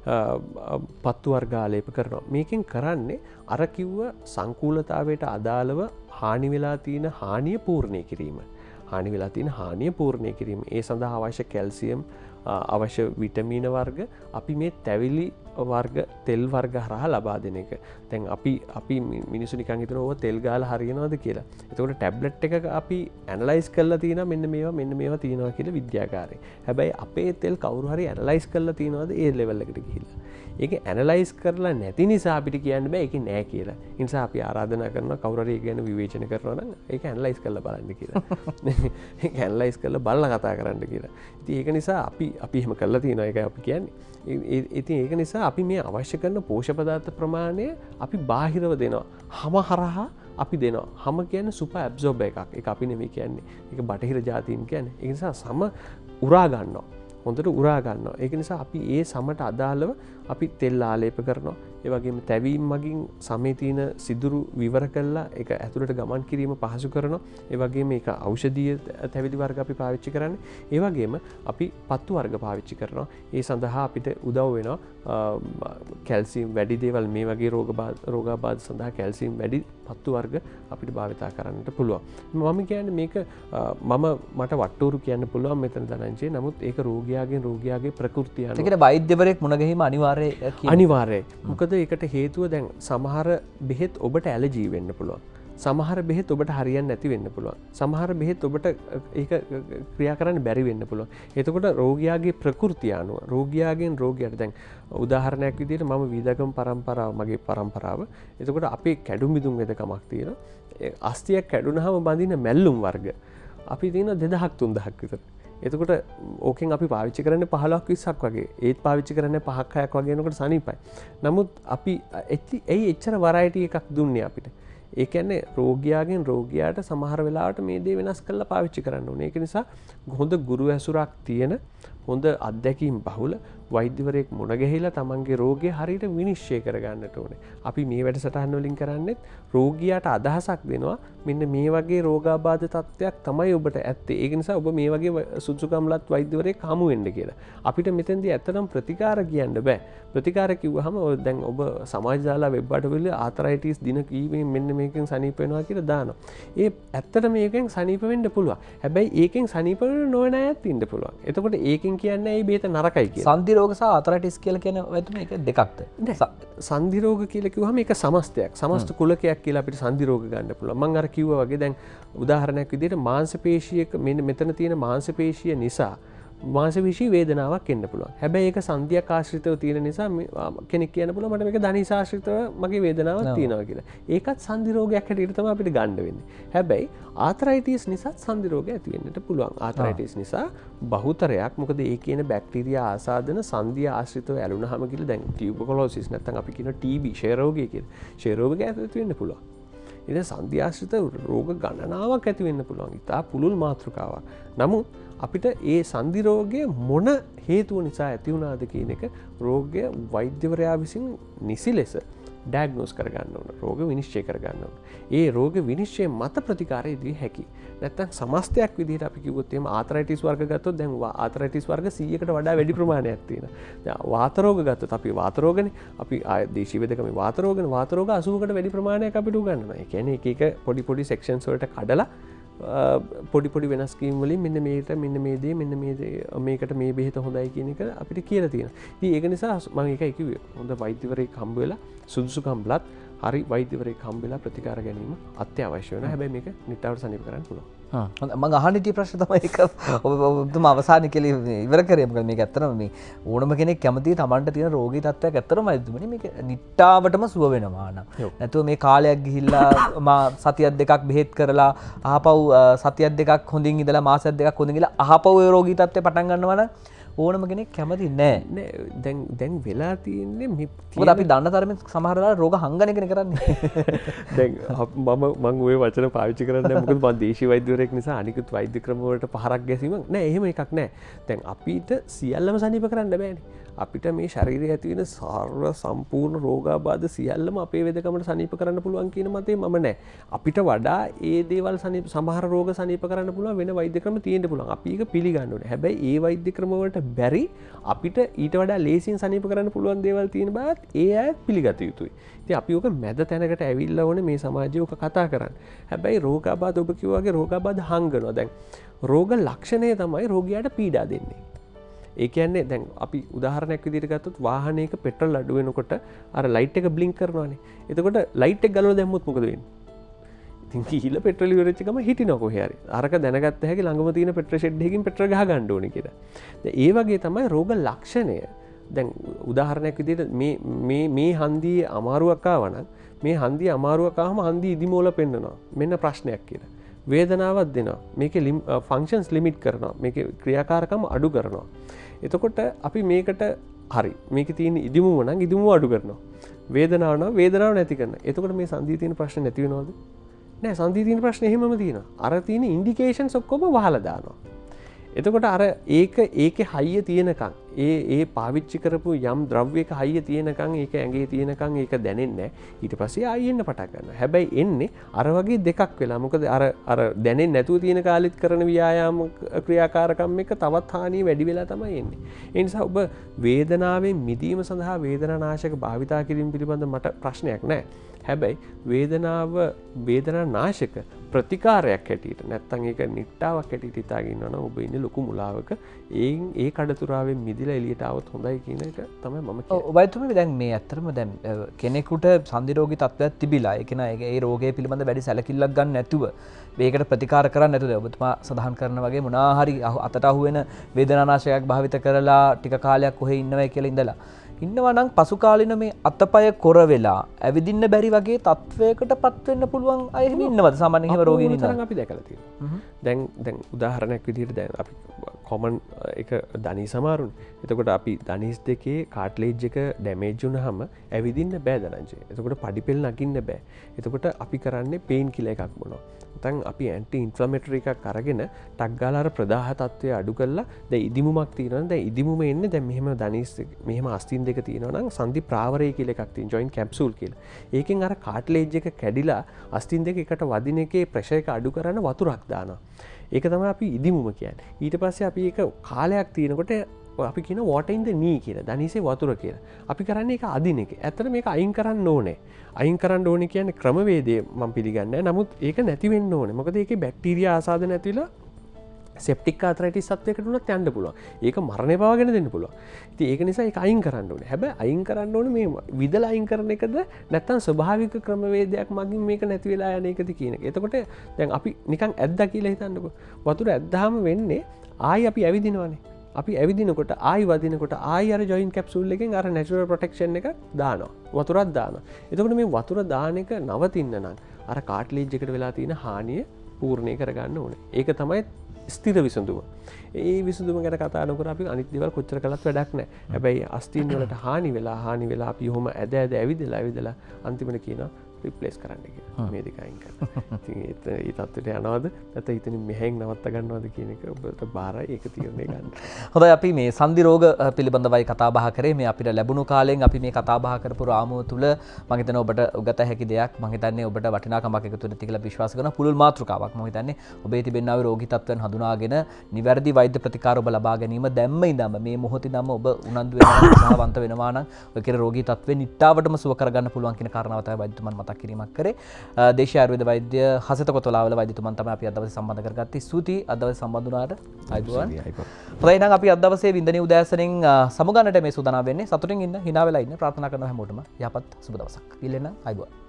පත්තු වර්ග ආලේප කරනවා. මේකෙන් කරන්නේ අර කිව්ව සංකූලතාවයට අදාළව හානි වෙලා තියෙන හානිය පූර්ණය කිරීම. හානි වෙලා තියෙන හානිය පූර්ණය කිරීම. ඒ සඳහා අවශ්‍ය කැල්සියම්, අවශ්‍ය විටමීන වර්ග අපි මේ තැවිලි වර්ග තෙල් වර්ග හරහා ලබා දෙන එක. දැන් අපි මිනිස්සු නිකන් හිතනවා ඕව තෙල් ගාලා හරියනවද කියලා. එතකොට ටැබ්ලට් එකක අපි ඇනලයිස් කරලා තියෙනවා මෙන්න මේවා තියෙනවා කියලා විද්‍යාකාරයෙන්. හැබැයි අපේ තෙල් කවුරු හරි ඇනලයිස් කරලා තියෙනවද ඒ ලෙවල් එකට ගිහිල්ලා. ඒක ඇනලයිස් කරලා නැති නිසා අපිට කියන්න බෑ ඒක නෑ කියලා. ඒ නිසා අපි ආරාධනා කරනවා කවුරු හරි ඒක ගැන විවේචන කරනවා නම් ඒක ඇනලයිස් කරලා බලන්න කියලා. ඒක ඇනලයිස් කරලා බලලා කතා කරන්න කියලා. ඉතින් ඒක නිසා අපි එහෙම කරලා තියෙනවා ඒකයි අපි කියන්නේ. ඉතින් ඒක නිසා අපි මේ අවශ්‍ය කරන පෝෂක පදාර්ථ ප්‍රමාණය අපි බාහිරව දෙනවා. හැම හරහා අපි දෙනවා. හැම කියන්නේ සුපර් ඇබ්සෝබර් එකක්. ඒක අපි නෙමෙයි කියන්නේ. ඒක බටහිර ජාතීන් කියන්නේ. ඒ නිසා සම උරා ගන්නවා. හොඳට උරා ගන්නවා. ඒක නිසා අපි ඒ සමට අදාළව අපි තෙල් ආලේප කරනවා. ඒ වගේම තැවීම් මගින් සමේ තියෙන සිදුරු විවර කරලා ඒක ඇතුළට ගමන් කිරීම පහසු කරනවා. ඒ වගේම ඒක ඖෂධීය තැවිලි වර්ග අපි පාවිච්චි කරන්නේ. ඒ වගේම අපි පත්තු වර්ග පාවිච්චි කරනවා. ඒ සඳහා අපිට උදව් වෙනවා කැල්සියම් වැඩි දේවල් මේ වගේ රෝගාබාධ සඳහා කැල්සියම් වැඩි පත්තු වර්ග අපිට භාවිතා කරන්නට පුළුවන්. මම කියන්නේ මේක මට වට්ටෝරු කියන්න පුළුවන් මෙතන ධනංජය. නමුත් ඒක රෝගියාගේ ප්‍රകൃතිය අනුව. ඒකට වෛද්‍යවරයෙක් මුණ ගැහිම අනිවාර්යයි. මොකද ඒකට හේතුව දැන් සමහර බෙහෙත් ඔබට ඇලර්ජි වෙන්න පුළුවන්. සමහර බෙහෙත් ඔබට හරියන්නේ නැති වෙන්න පුළුවන්. සමහර බෙහෙත් ඔබට ඒක ක්‍රියා කරන්න බැරි වෙන්න පුළුවන්. එතකොට රෝගියාගේ ප්‍රകൃතිය අනුව රෝගියාගෙන් රෝගියාට දැන් උදාහරණයක් විදිහට මම වීදකම් පරම්පරාව මගේ පරම්පරාව. එතකොට අපේ කැඩුම් බිදුම් වෙදකමක් තියෙනවා. අස්තියක් කැඩුනහම බඳින මැල්ලුම් වර්ග අපි තියෙන 2000-3000ක් විතර. එතකොට ඕකෙන් අපි පාවිච්චි කරන්නේ 15-20ක් වගේ. ඒත් පාවිච්චි කරන්නේ 5-6ක් වගේ එනකොට සනීපයි. නමුත් අපි ඇයි එච්චර වරයිටි එකක් දුන්නේ අපිට? ඒ කියන්නේ රෝගියාගෙන් රෝගියාට සමහර වෙලාවට මේ දේ වෙනස් කරලා පාවිච්චි කරන්න ඕනේ. ඒක නිසා හොඳ ගුරු ඇසුරක් තියෙන හොඳ අත්දැකීම් බහුල වෛද්‍යවරයෙක් මුණ ගැහිලා තමන්ගේ රෝගය හරියට විනිශ්චය කරගන්නට ඕනේ. අපි මේ වැඩසටහන් වලින් කරන්නේ රෝගියාට අදහසක් දෙනවා මෙන්න මේ වගේ රෝගාබාධ තත්ත්වයක් තමයි ඔබට ඇත්තේ. ඒක නිසා ඔබ මේ වගේ සුදුසුකම්ලත් වෛද්‍යවරයෙක් හමු වෙන්න කියලා. අපිට මෙතෙන්දී ඇත්තටම ප්‍රතිකාර කියන්න බෑ. ප්‍රතිකාර කිව්වහම දැන් ඔබ සමාජ දාලා වෙබ් අඩවල ආතරයිටිස් දින කීපෙන් මෙන්න මේකෙන් සනීප වෙනවා කියලා දානවා. ඒ ඇත්තට මේකෙන් සනීප වෙන්න පුළුවන්. හැබැයි ඒකෙන් සනීප වෙන්න නොවන අයත් ඉන්න පුළුවන්. එතකොට ඒකෙන් ඒකින් කියන්නේ ඒ බේත නරකයි කිය. සන්ධි රෝග සහ ආතරයිටිස් කියලා කියන වැතුම එක දෙකක්ද? සන්ධි රෝග කියලා කිව්වහම ඒක සමස්තයක්. සමස්ත කුලකයක් කියලා අපිට සන්ධි රෝග ගන්න පුළුවන්. මම අර කිව්වා වගේ දැන් උදාහරණයක් විදිහට මාංශපේශියක මෙතන තියෙන මාංශපේශිය නිසා මාංශපේශී වේදනාවක් එන්න පුළුවන්. හැබැයි ඒක සංධියක් ආශ්‍රිතව තියෙන නිසා කෙනෙක් කියන්න පුළුවන් මට මේක ධනිස ආශ්‍රිතව මගේ වේදනාවක් තියෙනවා කියලා. ඒකත් සන්ධි රෝගයක් හැටියට තමයි අපිට ගන්න වෙන්නේ. හැබැයි ආතරයිටිස් නිසා සන්ධි රෝගය ඇති වෙන්නට පුළුවන්. ආතරයිටිස් නිසා බහුතරයක් මොකද ඒ කියන බැක්ටීරියා ආසාදන සංධිය ආශ්‍රිතව ඇලුනහම කියලා දැන් ටියුබර්කුලෝසිස් නැත්නම් අපි කියන TB ක්ෂය රෝගය කියලා. ක්ෂය රෝගය ඇති වෙන්න පුළුවන්. ඉතින් සංධි ආශ්‍රිත රෝග ගණනාවක් ඇති වෙන්න පුළුවන්. ඉතා පුළුල් මාතෘකාවක්. නමුත් අපිට ඒ සන්ධි රෝගය මොන හේතුව නිසා ඇති වුණාද කියන එක රෝගය වෛද්‍යවරයා විසින් නිසි ලෙස ඩයග්නෝස් කරගන්න ඕන. රෝග විනිශ්චය කරගන්න ඕන. ඒ රෝග විනිශ්චය මත ප්‍රතිකාරය දී හැකි. නැත්නම් සමස්තයක් විදිහට අපි කිව්වොත් එහෙම ආතරයිටිස් වර්ග ගත්තොත් දැන් ආතරයිටිස් වර්ග 100කට වඩා වැඩි ප්‍රමාණයක් තියෙනවා. දැන් වාත රෝග ගත්තොත් අපි වාත රෝගනේ අපි දේශීය වෙදකමේ වාත රෝගනේ වාත රෝග 80කට වැඩි ප්‍රමාණයක් අපිට උගන්වනවා. ඒ කියන්නේ එක එක පොඩි සෙක්ෂන්ස් වලට කඩලා පොඩි වෙනස්කීම් වලින් මෙන්න මේකට මෙන්න මේ දේ මෙන්න මේකට මේ බෙහෙත හොඳයි කියන එක අපිට කියලා තියෙනවා. ඉතින් ඒක නිසා මම ඒකයි කිව්වේ හොඳ වෛද්‍යවරයෙක් හම්බ වෙලා සුදුසුකම්ලත් හරි වෛද්‍යවරයෙක් හම්බ වෙලා ප්‍රතිකාර ගැනීම අත්‍යවශ්‍ය වෙනවා. හැබැයි මේක නිට්ටාවට සනීප කරන්න පුළුවන්. මම අහන්න හිටිය ප්‍රශ්න තමයි ඒක ඔබතුම අවසානයේ කියලා ඉවර කරේ. මොකද මේක ඇත්තටම මේ ඕනම කෙනෙක් කැමතියි Tamanට තියෙන රෝගී තත්ත්වයක් ඇත්තටම වෛද්‍යතුමනි මේක නිට්ටාවටම සුව වෙනවා නම්. නැතුව මේ කාලයක් ගිහිල්ලා මා සතියක් දෙකක් බෙහෙත් කරලා ආපහු සතියක් දෙකක් හොඳින් ඉඳලා මාසයක් දෙකක් හොඳින් ඉඳලා ආපහු ඒ රෝගී තත්ත්වය පටන් ගන්නවා නම් ඕනම කෙනෙක් කැමති නෑ. දැන් වෙලා තියෙන්නේ මොකද අපි දන්න තරමේ සමහර වෙලාවට රෝග හංගන එකනේ කරන්නේ. දැන් මම ওই වචන පාවිච්චි කරන්නේ නැහැ. මොකද මම දේශීය වෛද්‍යවරයෙක් නිසා අනිකුත් වෛද්‍ය ක්‍රම වලට පහරක් ගැසීමක් නෑ. එහෙම එකක් නෑ. දැන් අපිට සියල්ලම සනීප කරන්න බෑනේ. අපිට මේ ශරීරයේ ඇති වෙන සර්ව සම්පූර්ණ රෝගාබාධ සියල්ලම අපේ වෙදකමට සනීප කරන්න පුළුවන් කියන මතේ මම නෑ. අපිට වඩා ඒ දේවල් සමහර රෝග සනීප කරන්න පුළුවන් වෙන වෛද්‍ය ක්‍රම තියෙන්න පුළුවන්. අපි ඒක පිළිගන්න ඕනේ. හැබැයි ඒ වෛද්‍ය ක්‍රම වලට බැරි අපිට ඊට වඩා ලේසියෙන් සනීප කරන්න පුළුවන් දේවල් තියෙන බවත් ඒ අය පිළිගත යුතුයි. ඉතින් අපි ඕක මැද තැනකට ඇවිල්ලා ඕනේ මේ සමාජයේ ඕක කතා කරන්න. හැබැයි රෝගාබාධ ඔබ කිව්වා වගේ රෝගාබාධ හංගනවා. දැන් රෝග ලක්ෂණය තමයි රෝගියාට පීඩා දෙන්නේ. ඒ කියන්නේ දැන් අපි උදාහරණයක් විදිහට ගත්තොත් වාහනයක පෙට්‍රල් අඩු වෙනකොට අර ලයිට් එක බ්ලින්ක් කරනවානේ. එතකොට ලයිට් එක ගලවලා දැම්මොත් මොකද වෙන්නේ? ඉතින් කිහිල්ල පෙට්‍රල් ඉවරෙච්ච ගම හිටිනවා කොහේ හරි. අරක දැනගත්ත හැකි ළඟම තියෙන පෙට්‍රල් ෂෙඩ් එකකින් පෙට්‍රල් ගහ ගන්න ඕනේ කියලා. දැන් ඒ වගේ තමයි රෝග ලක්ෂණය. දැන් උදාහරණයක් විදිහට මේ හන්දියේ අමාරුවක් ආවනම් මේ හන්දියේ අමාරුවක් ආවම හන්දිය ඉදිමෝල පෙන්නනවා. මෙන්න ප්‍රශ්නයක් කියලා. වේදනාවක් දෙනවා. මේකේ ෆන්ක්ෂන්ස් ලිමිට් කරනවා. මේකේ ක්‍රියාකාරකම් අඩු කරනවා. එතකොට අපි මේකට හරි මේක තියෙන ඉදිමුව නම් ඉදිමුව අඩු කරනවා. වේදනාව නම් වේදනාව නැති කරනවා. එතකොට මේ සංධිය තියෙන ප්‍රශ්න නැති වෙනවද? නෑ, සංධිය තියෙන ප්‍රශ්න එහෙමම තියෙනවා. අර තියෙන ඉන්ඩිකේෂන්ස් ඔක්කොම වහලා දානවා. එතකොට අර ඒකේ හයිය තියෙනකන් ඒ පාවිච්චි කරපු යම් ද්‍රව්‍යයක හයිය තියෙනකන් ඒක ඇඟේ තියෙනකන් ඒක දැනෙන්නේ නැහැ. ඊට පස්සේ ආයෙ එන්න පටන් ගන්නවා. හැබැයි එන්නේ අර වගේ දෙකක් වෙලා. මොකද අර දැනෙන්නේ නැතුව තියෙන කාලෙත් කරන ව්‍යායාම ක්‍රියාකාරකම් එක තවත් හානිය වැඩි වෙලා තමයි එන්නේ. ඒ නිසා ඔබ වේදනාවෙන් මිදීම සඳහා වේදනානාශක භාවිතා කිරීම පිළිබඳ මට ප්‍රශ්නයක් නැහැ. හැබැයි වේදනානාශක ප්‍රතිකාරයක් හැටියට නැත්තම් ඒක නිට්ටාවක් හැටියට හිතාගෙන ඉන්නවනම් ඔබ ඉන්නේ ලොකු මුලාවක. ඒ කඩතුරාවෙන් මිදලා එළියට આવොත් හොඳයි කියන එක තමයි මම කියන්නේ. ඔබ හිතුවේ දැන් මේ ඇත්තටම දැන් කෙනෙකුට සන්ධි රෝගී තත්ත්වයක් තිබිලා ඒක නා ඒ රෝගය පිළිබඳ වැඩි සැලකිල්ලක් ගන්න නැතුව මේකට ප්‍රතිකාර කරන්න නැතුව ඔබතුමා සඳහන් කරන වගේ මොනවා හරි අතට අහු වෙන වේදනානාශකයක් භාවිත කරලා ටික කාලයක් කොහේ ඉන්නවයි කියලා ඉඳලා ඉන්නවා නම් පසු කාලින මේ අතපය කොර වෙලා ඇවිදින්න බැරි වගේ තත්වයකට පත් වෙන්න පුළුවන් අය එහෙම ඉන්නවද සාමාන්‍යයෙන් එහෙම රෝගීන් ඉන්නවා අපි දැකලා තියෙනවා. දැන් උදාහරණයක් විදිහට දැන් අපි කොමන් එක දනීස් අමාරුනේ. එතකොට අපි දනීස් දෙකේ කාට්ලේජ් එක ඩැමේජ් වුණාම ඇවිදින්න බෑ දනංජය. එතකොට පඩිපෙල් නගින්න බෑ. එතකොට අපි කරන්නේ පේන් කිලර් එකක් බොනවා. නැත්නම් අපි ඇන්ටි ඉන්ෆ්ලමේටරි එකක් අරගෙන ටක් ගාලා අර ප්‍රදාහ තත්ත්වය අඩු කරලා දැන් ඉදිමුමක් තියෙනවා. දැන් ඉදිමුම එන්නේ දැන් මෙහෙම දනීස් මෙහෙම අස්තින් දෙක තියෙනවා නම් සන්ධි ප්‍රාවරය කියලා එකක් තියෙනවා. ජොයින්ට් කැප්සූල් කියලා. ඒකෙන් අර කාට්ලේජ් එක කැඩිලා අස්තින් දෙක එකට වදින එකේ ප්‍රෙෂර් එක අඩු කරන වතුරක් දානවා. ඒක තමයි අපි ඉදිමුම කියන්නේ. ඊට පස්සේ අපි ඒක කාලයක් තියෙනකොට අපි කියන water in the knee කියලා. දනිසේ වතුර කියලා. අපි කරන්නේ ඒක අදින එක. ඇත්තට මේක අයින් කරන්න ඕනේ. අයින් කරන්න ඕනේ කියන්නේ ක්‍රමවේදය මම පිළිගන්නේ නැහැ. නමුත් ඒක නැති වෙන්න ඕනේ. මොකද ඒකේ බැක්ටීරියා ආසාදන ඇතිලා සෙප්ටික් ආතරයිටිස් සත්වයකට උනත් යන්න පුළුවන්. ඒක මරණය පවාගෙන දෙන්න පුළුවන්. ඉතින් ඒක නිසා ඒක අයින් කරන්න ඕනේ. හැබැයි අයින් කරන්න ඕනේ මේ විදලා අයින් කරන එකද නැත්නම් ස්වභාවික ක්‍රමවේදයක් මගින් මේක නැති වෙලා යන එකද කියන එක. එතකොට දැන් අපි නිකන් ඇද්දා කියලා හිතන්නකෝ. වතුර ඇද්දාම වෙන්නේ ආයි අපි ඇවිදිනවනේ. අපි ඇවිදිනකොට ආයි වදිනකොට ආයි අර ජොයින්ට් කැප්සූල් එකෙන් අර නැචරල් ප්‍රොටෙක්ෂන් එක දානවා. වතුරක් දානවා. එතකොට මේ වතුර දාන එක නවතින්න නම් අර කාට්ලේජ් එකට වෙලා තියෙන හානිය පූර්ණය කරගන්න ඕනේ. ඒක තමයි ස්ථිර විසඳුම. ඒ විසඳුම ගැන කතා නොකර අපි අනිත් දේවල් කොච්චර කළත් වැඩක් නැහැ. හැබැයි අස්තීන් වලට හානි වෙලා අපි ඔහොම ඇද ඇවිදලා අන්තිමට කියනවා රිප්ලේස් කරන්න කියලා. මේ දෙක අයින් කරන්න. ඉතින් ඒ තත්ත්වයට යනවද නැත්නම් ඉතින් මෙහෙන් නවත්ත ගන්නවද කියන එක ඔබට බාරයි ඒක තීරණය ගන්න. හොඳයි අපි මේ සන්ධි රෝග පිළිබඳවයි කතා බහ කරේ. මේ අපිට ලැබුණු කාලෙන් අපි මේ කතා බහ කරපු රාමුව තුල මම හිතනවා ඔබට උගත හැකි දෙයක්. මම හිතන්නේ ඔබට වටිනාකමක් එකතු වෙන්න කියලා විශ්වාස කරනවා. පුළුල් මාතෘකාවක්. මම හිතන්නේ ඔබේ තිබෙනා වූ රෝගී තත්ත්වයන් හඳුනාගෙන නිවැරදි වෛද්‍ය ප්‍රතිකාර ඔබ ලබා ගැනීම දැම්ම ඉඳන්ම මේ මොහොතේ ඉඳන්ම ඔබ උනන්දු වෙනවා උත්සාහවන්ත වෙනවා නම් ඔය කියන රෝගී තත්ත්වෙ නිට්ටාවටම සුව කරගන්න පුළුවන් කියන කාරණාව තමයි වෛද්‍යතුමන් මතක් කිරීමක් කරේ. දේශීය ආයුර්වේද වෛද්‍ය හසිත කොතලාවල වෛද්‍යතුමන් තමයි අපි අද දවසේ සම්බන්ධ කරගත්තේ. ස්තුතියි අද දවසේ සම්බන්ධ වුණාට. අයිබෝන්. හොඳයි නම් අපි අද දවසේ වින්දනීය උදෑසනින් සමුගන්නට මේ සූදානම් වෙන්නේ. සතුටින් ඉන්න, hina වෙලා ඉන්න ප්‍රාර්ථනා කරනවා හැමෝටම. යහපත් සුබ දවසක්. ඊළඟ අයිබෝන්.